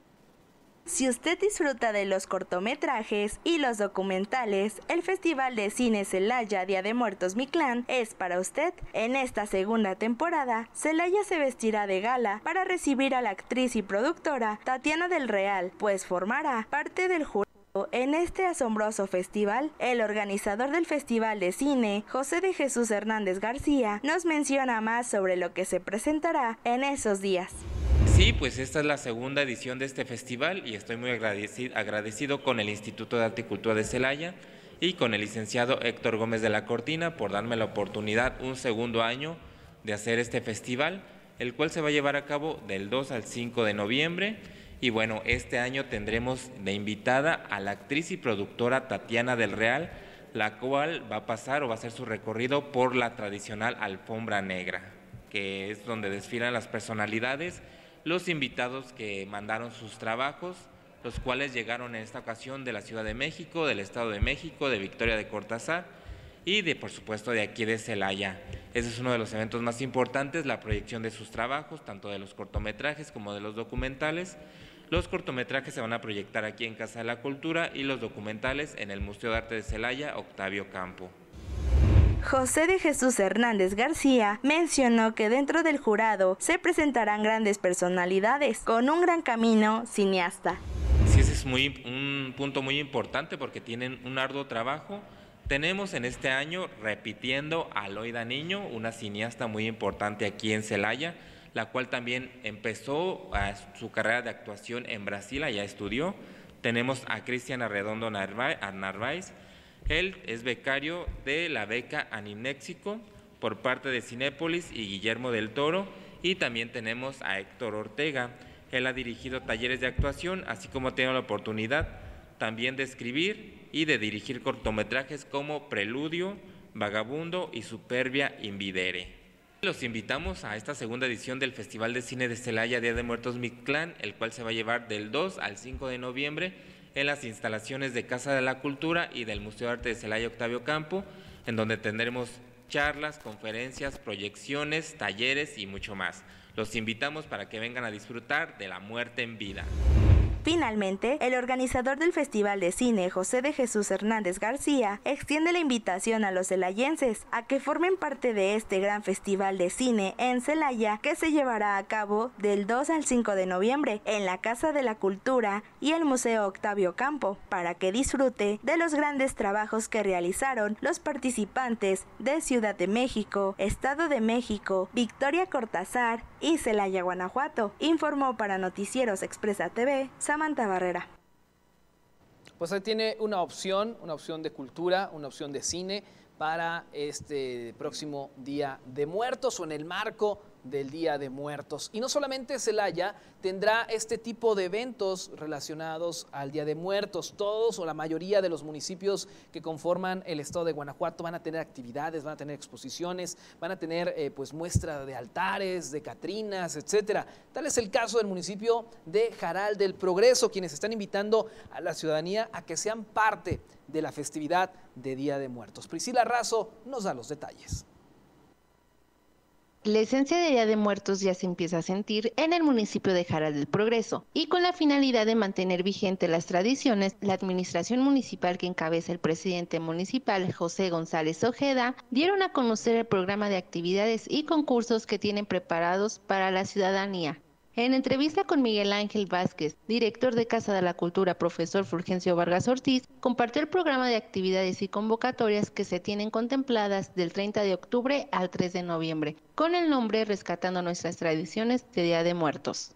Speaker 10: Si usted disfruta de los cortometrajes y los documentales, el Festival de Cine Celaya Día de Muertos Mictlán es para usted. En esta segunda temporada, Celaya se vestirá de gala para recibir a la actriz y productora Tatiana del Real, pues formará parte del jurado en este asombroso festival. El organizador del Festival de Cine, José de Jesús Hernández García, nos menciona más sobre lo que se presentará en esos días.
Speaker 11: Sí, pues esta es la segunda edición de este festival y estoy muy agradecido con el Instituto de Arte y Cultura de Celaya y con el licenciado Héctor Gómez de la Cortina por darme la oportunidad un segundo año de hacer este festival, el cual se va a llevar a cabo del 2 al 5 de noviembre. Y bueno, este año tendremos de invitada a la actriz y productora Tatiana del Real, la cual va a pasar o va a hacer su recorrido por la tradicional alfombra negra, que es donde desfilan las personalidades, los invitados que mandaron sus trabajos, los cuales llegaron en esta ocasión de la Ciudad de México, del Estado de México, de Victoria de Cortázar y por supuesto de aquí de Celaya. Ese es uno de los eventos más importantes, la proyección de sus trabajos, tanto de los cortometrajes como de los documentales. Los cortometrajes se van a proyectar aquí en Casa de la Cultura y los documentales en el Museo de Arte de Celaya, Octavio Campo.
Speaker 10: José de Jesús Hernández García mencionó que dentro del jurado se presentarán grandes personalidades con un gran camino cineasta.
Speaker 11: Sí, ese es un punto muy importante porque tienen un arduo trabajo. Tenemos en este año repitiendo a Loida Niño, una cineasta muy importante aquí en Celaya, la cual también empezó su carrera de actuación en Brasil, allá estudió. Tenemos a Cristian Arredondo Narváez. Él es becario de la beca Animéxico por parte de Cinépolis y Guillermo del Toro, y también tenemos a Héctor Ortega. Él ha dirigido talleres de actuación, así como ha tenido la oportunidad también de escribir y de dirigir cortometrajes como Preludio, Vagabundo y Superbia Invidere. Los invitamos a esta segunda edición del Festival de Cine de Celaya Día de Muertos Mictlán, el cual se va a llevar del 2 al 5 de noviembre en las instalaciones de Casa de la Cultura y del Museo de Arte de Celaya Octavio Campo, en donde tendremos charlas, conferencias, proyecciones, talleres y mucho más. Los invitamos para que vengan a disfrutar de la muerte en vida.
Speaker 10: Finalmente, el organizador del Festival de Cine, José de Jesús Hernández García, extiende la invitación a los celayenses a que formen parte de este gran festival de cine en Celaya, que se llevará a cabo del 2 al 5 de noviembre en la Casa de la Cultura y el Museo Octavio Campo, para que disfrute de los grandes trabajos que realizaron los participantes de Ciudad de México, Estado de México, Victoria Cortázar y Celaya, Guanajuato. Informó para Noticieros Expresa TV, Samantha Barrera.
Speaker 1: Pues ahí tiene una opción de cultura, una opción de cine para este próximo Día de Muertos o en el marco del Día de Muertos. Y no solamente Celaya tendrá este tipo de eventos relacionados al Día de Muertos. Todos o la mayoría de los municipios que conforman el estado de Guanajuato van a tener actividades, van a tener exposiciones, van a tener pues muestra de altares, de catrinas, etcétera. Tal es el caso del municipio de Jaral del Progreso, quienes están invitando a la ciudadanía a que sean parte de la festividad de Día de Muertos. Priscila Razo nos da los detalles.
Speaker 12: La esencia de Día de Muertos ya se empieza a sentir en el municipio de Jaral del Progreso, y con la finalidad de mantener vigente las tradiciones, la administración municipal que encabeza el presidente municipal, José González Ojeda, dieron a conocer el programa de actividades y concursos que tienen preparados para la ciudadanía. En entrevista con Miguel Ángel Vázquez, director de Casa de la Cultura, profesor Fulgencio Vargas Ortiz, compartió el programa de actividades y convocatorias que se tienen contempladas del 30 de octubre al 3 de noviembre, con el nombre Rescatando Nuestras Tradiciones de Día de Muertos.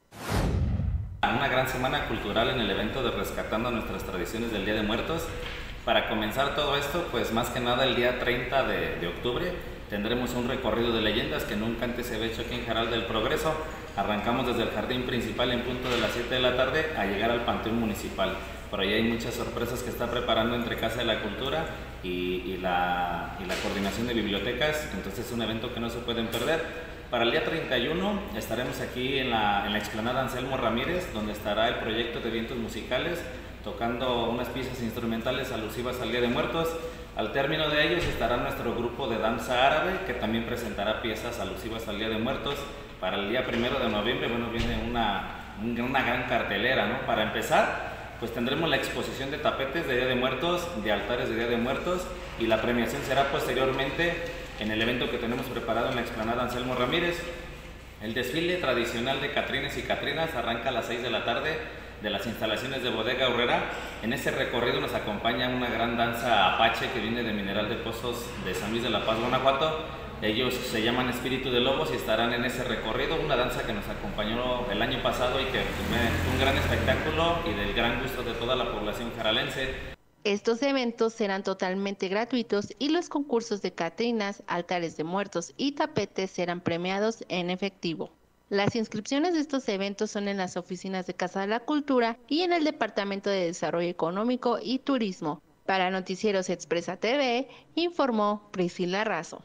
Speaker 13: Una gran semana cultural en el evento de Rescatando Nuestras Tradiciones del Día de Muertos. Para comenzar todo esto, pues más que nada el día 30 de octubre tendremos un recorrido de leyendas que nunca antes se había hecho aquí en Jaral del Progreso. Arrancamos desde el jardín principal en punto de las 7 de la tarde a llegar al Panteón Municipal. Por ahí hay muchas sorpresas que está preparando entre Casa de la Cultura y la Coordinación de Bibliotecas, entonces es un evento que no se pueden perder. Para el día 31 estaremos aquí en la explanada Anselmo Ramírez, donde estará el proyecto de vientos musicales, tocando unas piezas instrumentales alusivas al Día de Muertos. Al término de ellos estará nuestro grupo de danza árabe, que también presentará piezas alusivas al Día de Muertos. Para el día 1 de noviembre, bueno, viene una gran cartelera, ¿no? Para empezar, pues tendremos la exposición de tapetes de Día de Muertos, de altares de Día de Muertos, y la premiación será posteriormente en el evento que tenemos preparado en la explanada Anselmo Ramírez. El desfile tradicional de Catrines y Catrinas arranca a las 6 de la tarde de las instalaciones de Bodega Aurrera. En ese recorrido nos acompaña una gran danza apache que viene de Mineral de Pozos de San Luis de la Paz, Guanajuato. Ellos se llaman Espíritu de Lobos y estarán en ese recorrido, una danza que nos acompañó el año pasado y que fue un gran espectáculo y del gran gusto de toda la población jaralense.
Speaker 12: Estos eventos serán totalmente gratuitos y los concursos de catrinas, altares de muertos y tapetes serán premiados en efectivo. Las inscripciones de estos eventos son en las oficinas de Casa de la Cultura y en el Departamento de Desarrollo Económico y Turismo. Para Noticieros Expresa TV, informó Priscila Razo.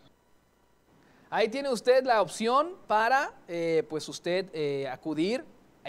Speaker 1: Ahí tiene usted la opción para pues usted acudir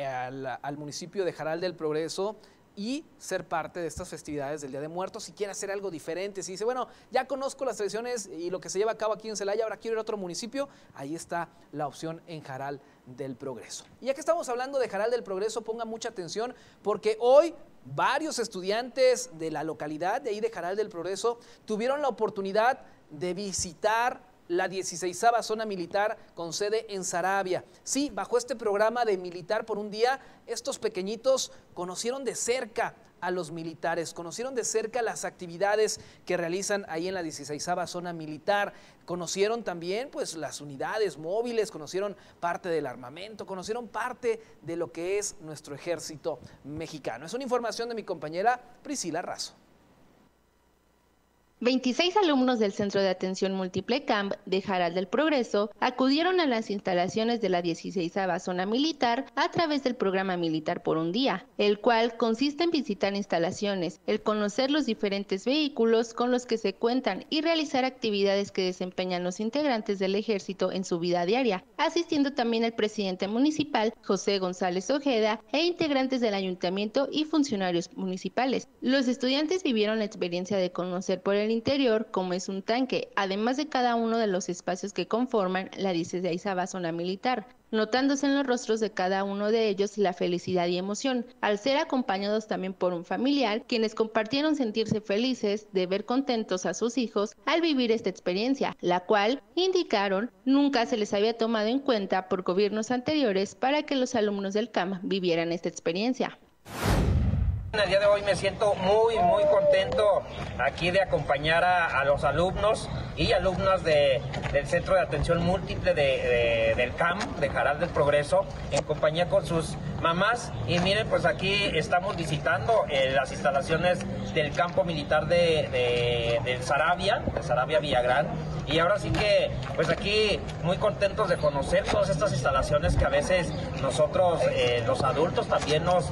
Speaker 1: al municipio de Jaral del Progreso y ser parte de estas festividades del Día de Muertos. Si quiere hacer algo diferente, si dice, bueno, ya conozco las tradiciones y lo que se lleva a cabo aquí en Celaya, ahora quiero ir a otro municipio, ahí está la opción en Jaral del Progreso. Y ya que estamos hablando de Jaral del Progreso, ponga mucha atención porque hoy varios estudiantes de la localidad de ahí de Jaral del Progreso tuvieron la oportunidad de visitar la 16ª zona militar con sede en Saravia. Sí, bajo este programa de Militar por un Día, estos pequeñitos conocieron de cerca a los militares, conocieron de cerca las actividades que realizan ahí en la 16ª zona militar, conocieron también pues las unidades móviles, conocieron parte del armamento, conocieron parte de lo que es nuestro ejército mexicano. Es una información de mi compañera Priscila Razo.
Speaker 12: 26 alumnos del Centro de Atención Múltiple CAMP de Jaral del Progreso acudieron a las instalaciones de la 16ª Zona Militar a través del programa Militar por un Día, el cual consiste en visitar instalaciones, el conocer los diferentes vehículos con los que se cuentan y realizar actividades que desempeñan los integrantes del Ejército en su vida diaria, asistiendo también el presidente municipal, José González Ojeda, e integrantes del ayuntamiento y funcionarios municipales. Los estudiantes vivieron la experiencia de conocer por el interior, como es un tanque, además de cada uno de los espacios que conforman la 16ª zona militar, notándose en los rostros de cada uno de ellos la felicidad y emoción, al ser acompañados también por un familiar, quienes compartieron sentirse felices de ver contentos a sus hijos al vivir esta experiencia, la cual, indicaron, nunca se les había tomado en cuenta por gobiernos anteriores para que los alumnos del CAM vivieran esta experiencia.
Speaker 14: El día de hoy me siento muy contento aquí de acompañar a los alumnos y alumnas del Centro de Atención Múltiple del CAM, de Jaral del Progreso, en compañía con sus mamás. Y miren, pues aquí estamos visitando las instalaciones del campo militar de Saravia Villagrán. Y ahora sí que, pues aquí muy contentos de conocer todas estas instalaciones que a veces nosotros, los adultos, también nos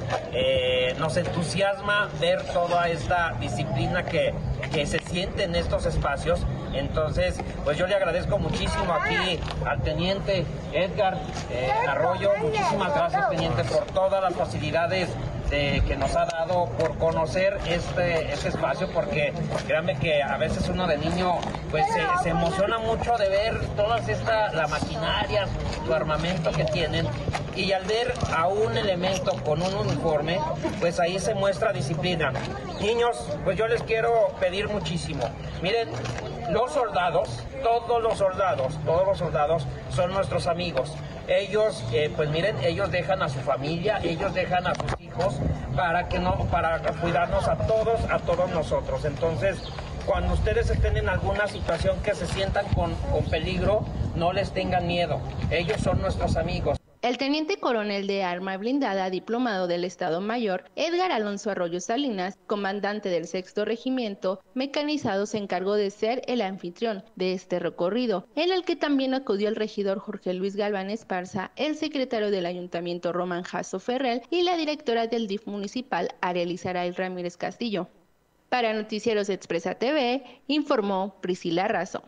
Speaker 14: entusiasma ver toda esta disciplina que se siente en estos espacios. Entonces, pues yo le agradezco muchísimo aquí al teniente Edgar Arroyo. Muchísimas gracias, teniente, por todas las facilidades que nos ha dado por conocer este espacio, porque créanme que a veces uno de niño pues se emociona mucho de ver todas la maquinaria, su armamento que tienen, y al ver a un elemento con un uniforme, pues ahí se muestra disciplina. Niños, pues yo les quiero pedir muchísimo. Miren, los soldados, todos los soldados son nuestros amigos. Ellos, pues miren, ellos dejan a su familia, ellos dejan a sus hijos para cuidarnos a todos nosotros. Entonces, cuando ustedes estén en alguna situación que se sientan con peligro, no les tengan miedo. Ellos son nuestros amigos.
Speaker 12: El teniente coronel de Arma Blindada, diplomado del Estado Mayor, Edgar Alonso Arroyo Salinas, comandante del 6º Regimiento Mecanizado, se encargó de ser el anfitrión de este recorrido, en el que también acudió el regidor Jorge Luis Galván Esparza, el secretario del Ayuntamiento Román Jasso Ferrer y la directora del DIF municipal Ariel Isaray Ramírez Castillo. Para Noticieros Expresa TV, informó Priscila Razo.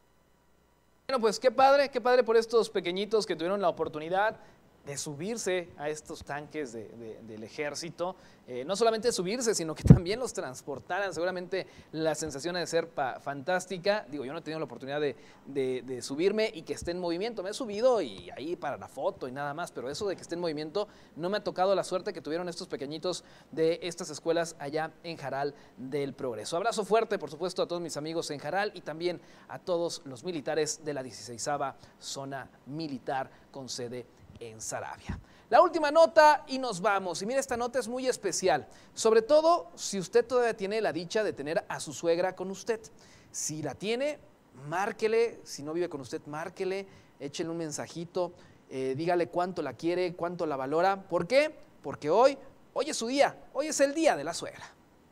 Speaker 1: Bueno, pues qué padre por estos pequeñitos que tuvieron la oportunidad de subirse a estos tanques del ejército. No solamente subirse, sino que también los transportaran. Seguramente la sensación ha de ser fantástica. Digo, yo no he tenido la oportunidad de subirme y que esté en movimiento. Me he subido y ahí para la foto y nada más, pero eso de que esté en movimiento no me ha tocado la suerte que tuvieron estos pequeñitos de estas escuelas allá en Jaral del Progreso. Abrazo fuerte, por supuesto, a todos mis amigos en Jaral y también a todos los militares de la 16ª Zona Militar con sede en Saravia. La última nota y nos vamos. Y mira, esta nota es muy especial, sobre todo si usted todavía tiene la dicha de tener a su suegra con usted. Si la tiene, márquele. Si no vive con usted, márquele, échele un mensajito, dígale cuánto la quiere, cuánto la valora. ¿Por qué? Porque hoy es su día, hoy es el día de la suegra.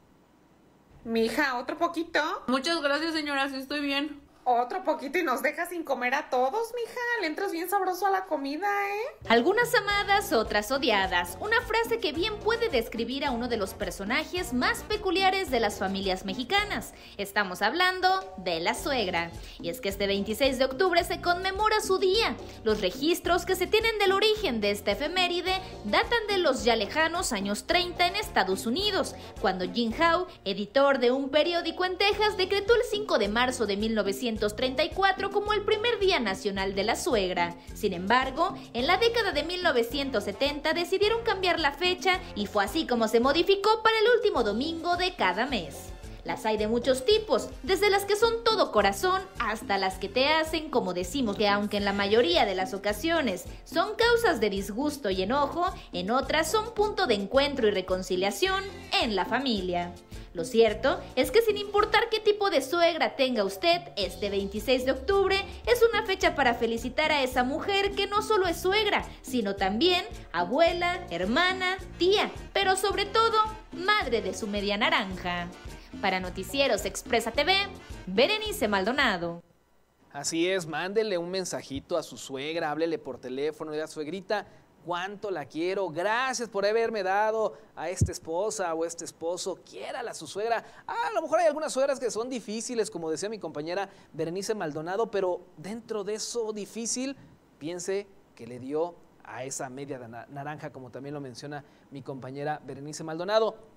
Speaker 15: Mija, ¿otro poquito?
Speaker 16: Muchas gracias, señora, sí estoy bien.
Speaker 15: Otro poquito y nos deja sin comer a todos, mija. Le entras bien sabroso a la comida, ¿eh?
Speaker 4: Algunas amadas, otras odiadas. Una frase que bien puede describir a uno de los personajes más peculiares de las familias mexicanas. Estamos hablando de la suegra. Y es que este 26 de octubre se conmemora su día. Los registros que se tienen del origen de esta efeméride datan de los ya lejanos años 30 en Estados Unidos, cuando Jim Howe, editor de un periódico en Texas, decretó el 5 de marzo de 1934 como el primer Día Nacional de la Suegra. Sin embargo, en la década de 1970 decidieron cambiar la fecha y fue así como se modificó para el último domingo de cada mes. Las hay de muchos tipos, desde las que son todo corazón hasta las que te hacen, como decimos, que aunque en la mayoría de las ocasiones son causas de disgusto y enojo, en otras son punto de encuentro y reconciliación en la familia. Lo cierto es que sin importar qué tipo de suegra tenga usted, este 26 de octubre es una fecha para felicitar a esa mujer que no solo es suegra, sino también abuela, hermana, tía, pero sobre todo, madre de su media naranja. Para Noticieros Expresa TV, Berenice Maldonado.
Speaker 1: Así es, mándele un mensajito a su suegra, háblele por teléfono, diga, suegrita, cuánto la quiero, gracias por haberme dado a esta esposa o este esposo, quiérala a su suegra. A lo mejor hay algunas suegras que son difíciles, como decía mi compañera Berenice Maldonado, pero dentro de eso difícil, piense que le dio a esa media naranja, como también lo menciona mi compañera Berenice Maldonado.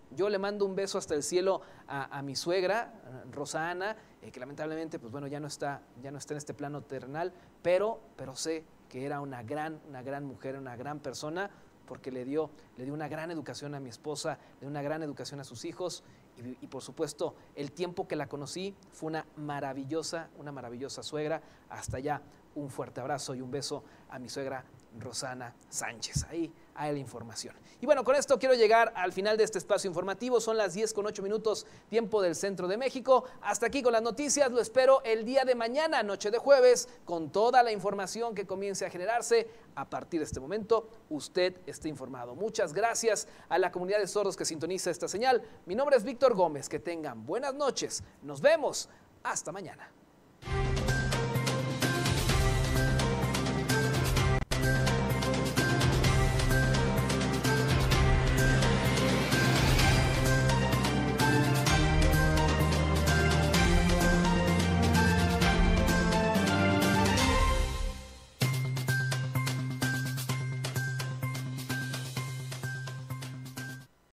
Speaker 1: yo le mando un beso hasta el cielo a mi suegra, Rosana, que lamentablemente, pues bueno, ya no está en este plano terrenal, pero sé que era una gran mujer, una gran persona, porque le dio una gran educación a mi esposa, le dio una gran educación a sus hijos y por supuesto el tiempo que la conocí fue una maravillosa suegra. Hasta allá un fuerte abrazo y un beso a mi suegra Rosana Sánchez. Ahí hay la información. Y bueno, con esto quiero llegar al final de este espacio informativo. Son las 10:08, tiempo del centro de México. Hasta aquí con las noticias. Lo espero el día de mañana, noche de jueves, con toda la información que comience a generarse. A partir de este momento, usted esté informado. Muchas gracias a la comunidad de sordos que sintoniza esta señal. Mi nombre es Víctor Gómez. Que tengan buenas noches. Nos vemos. Hasta mañana.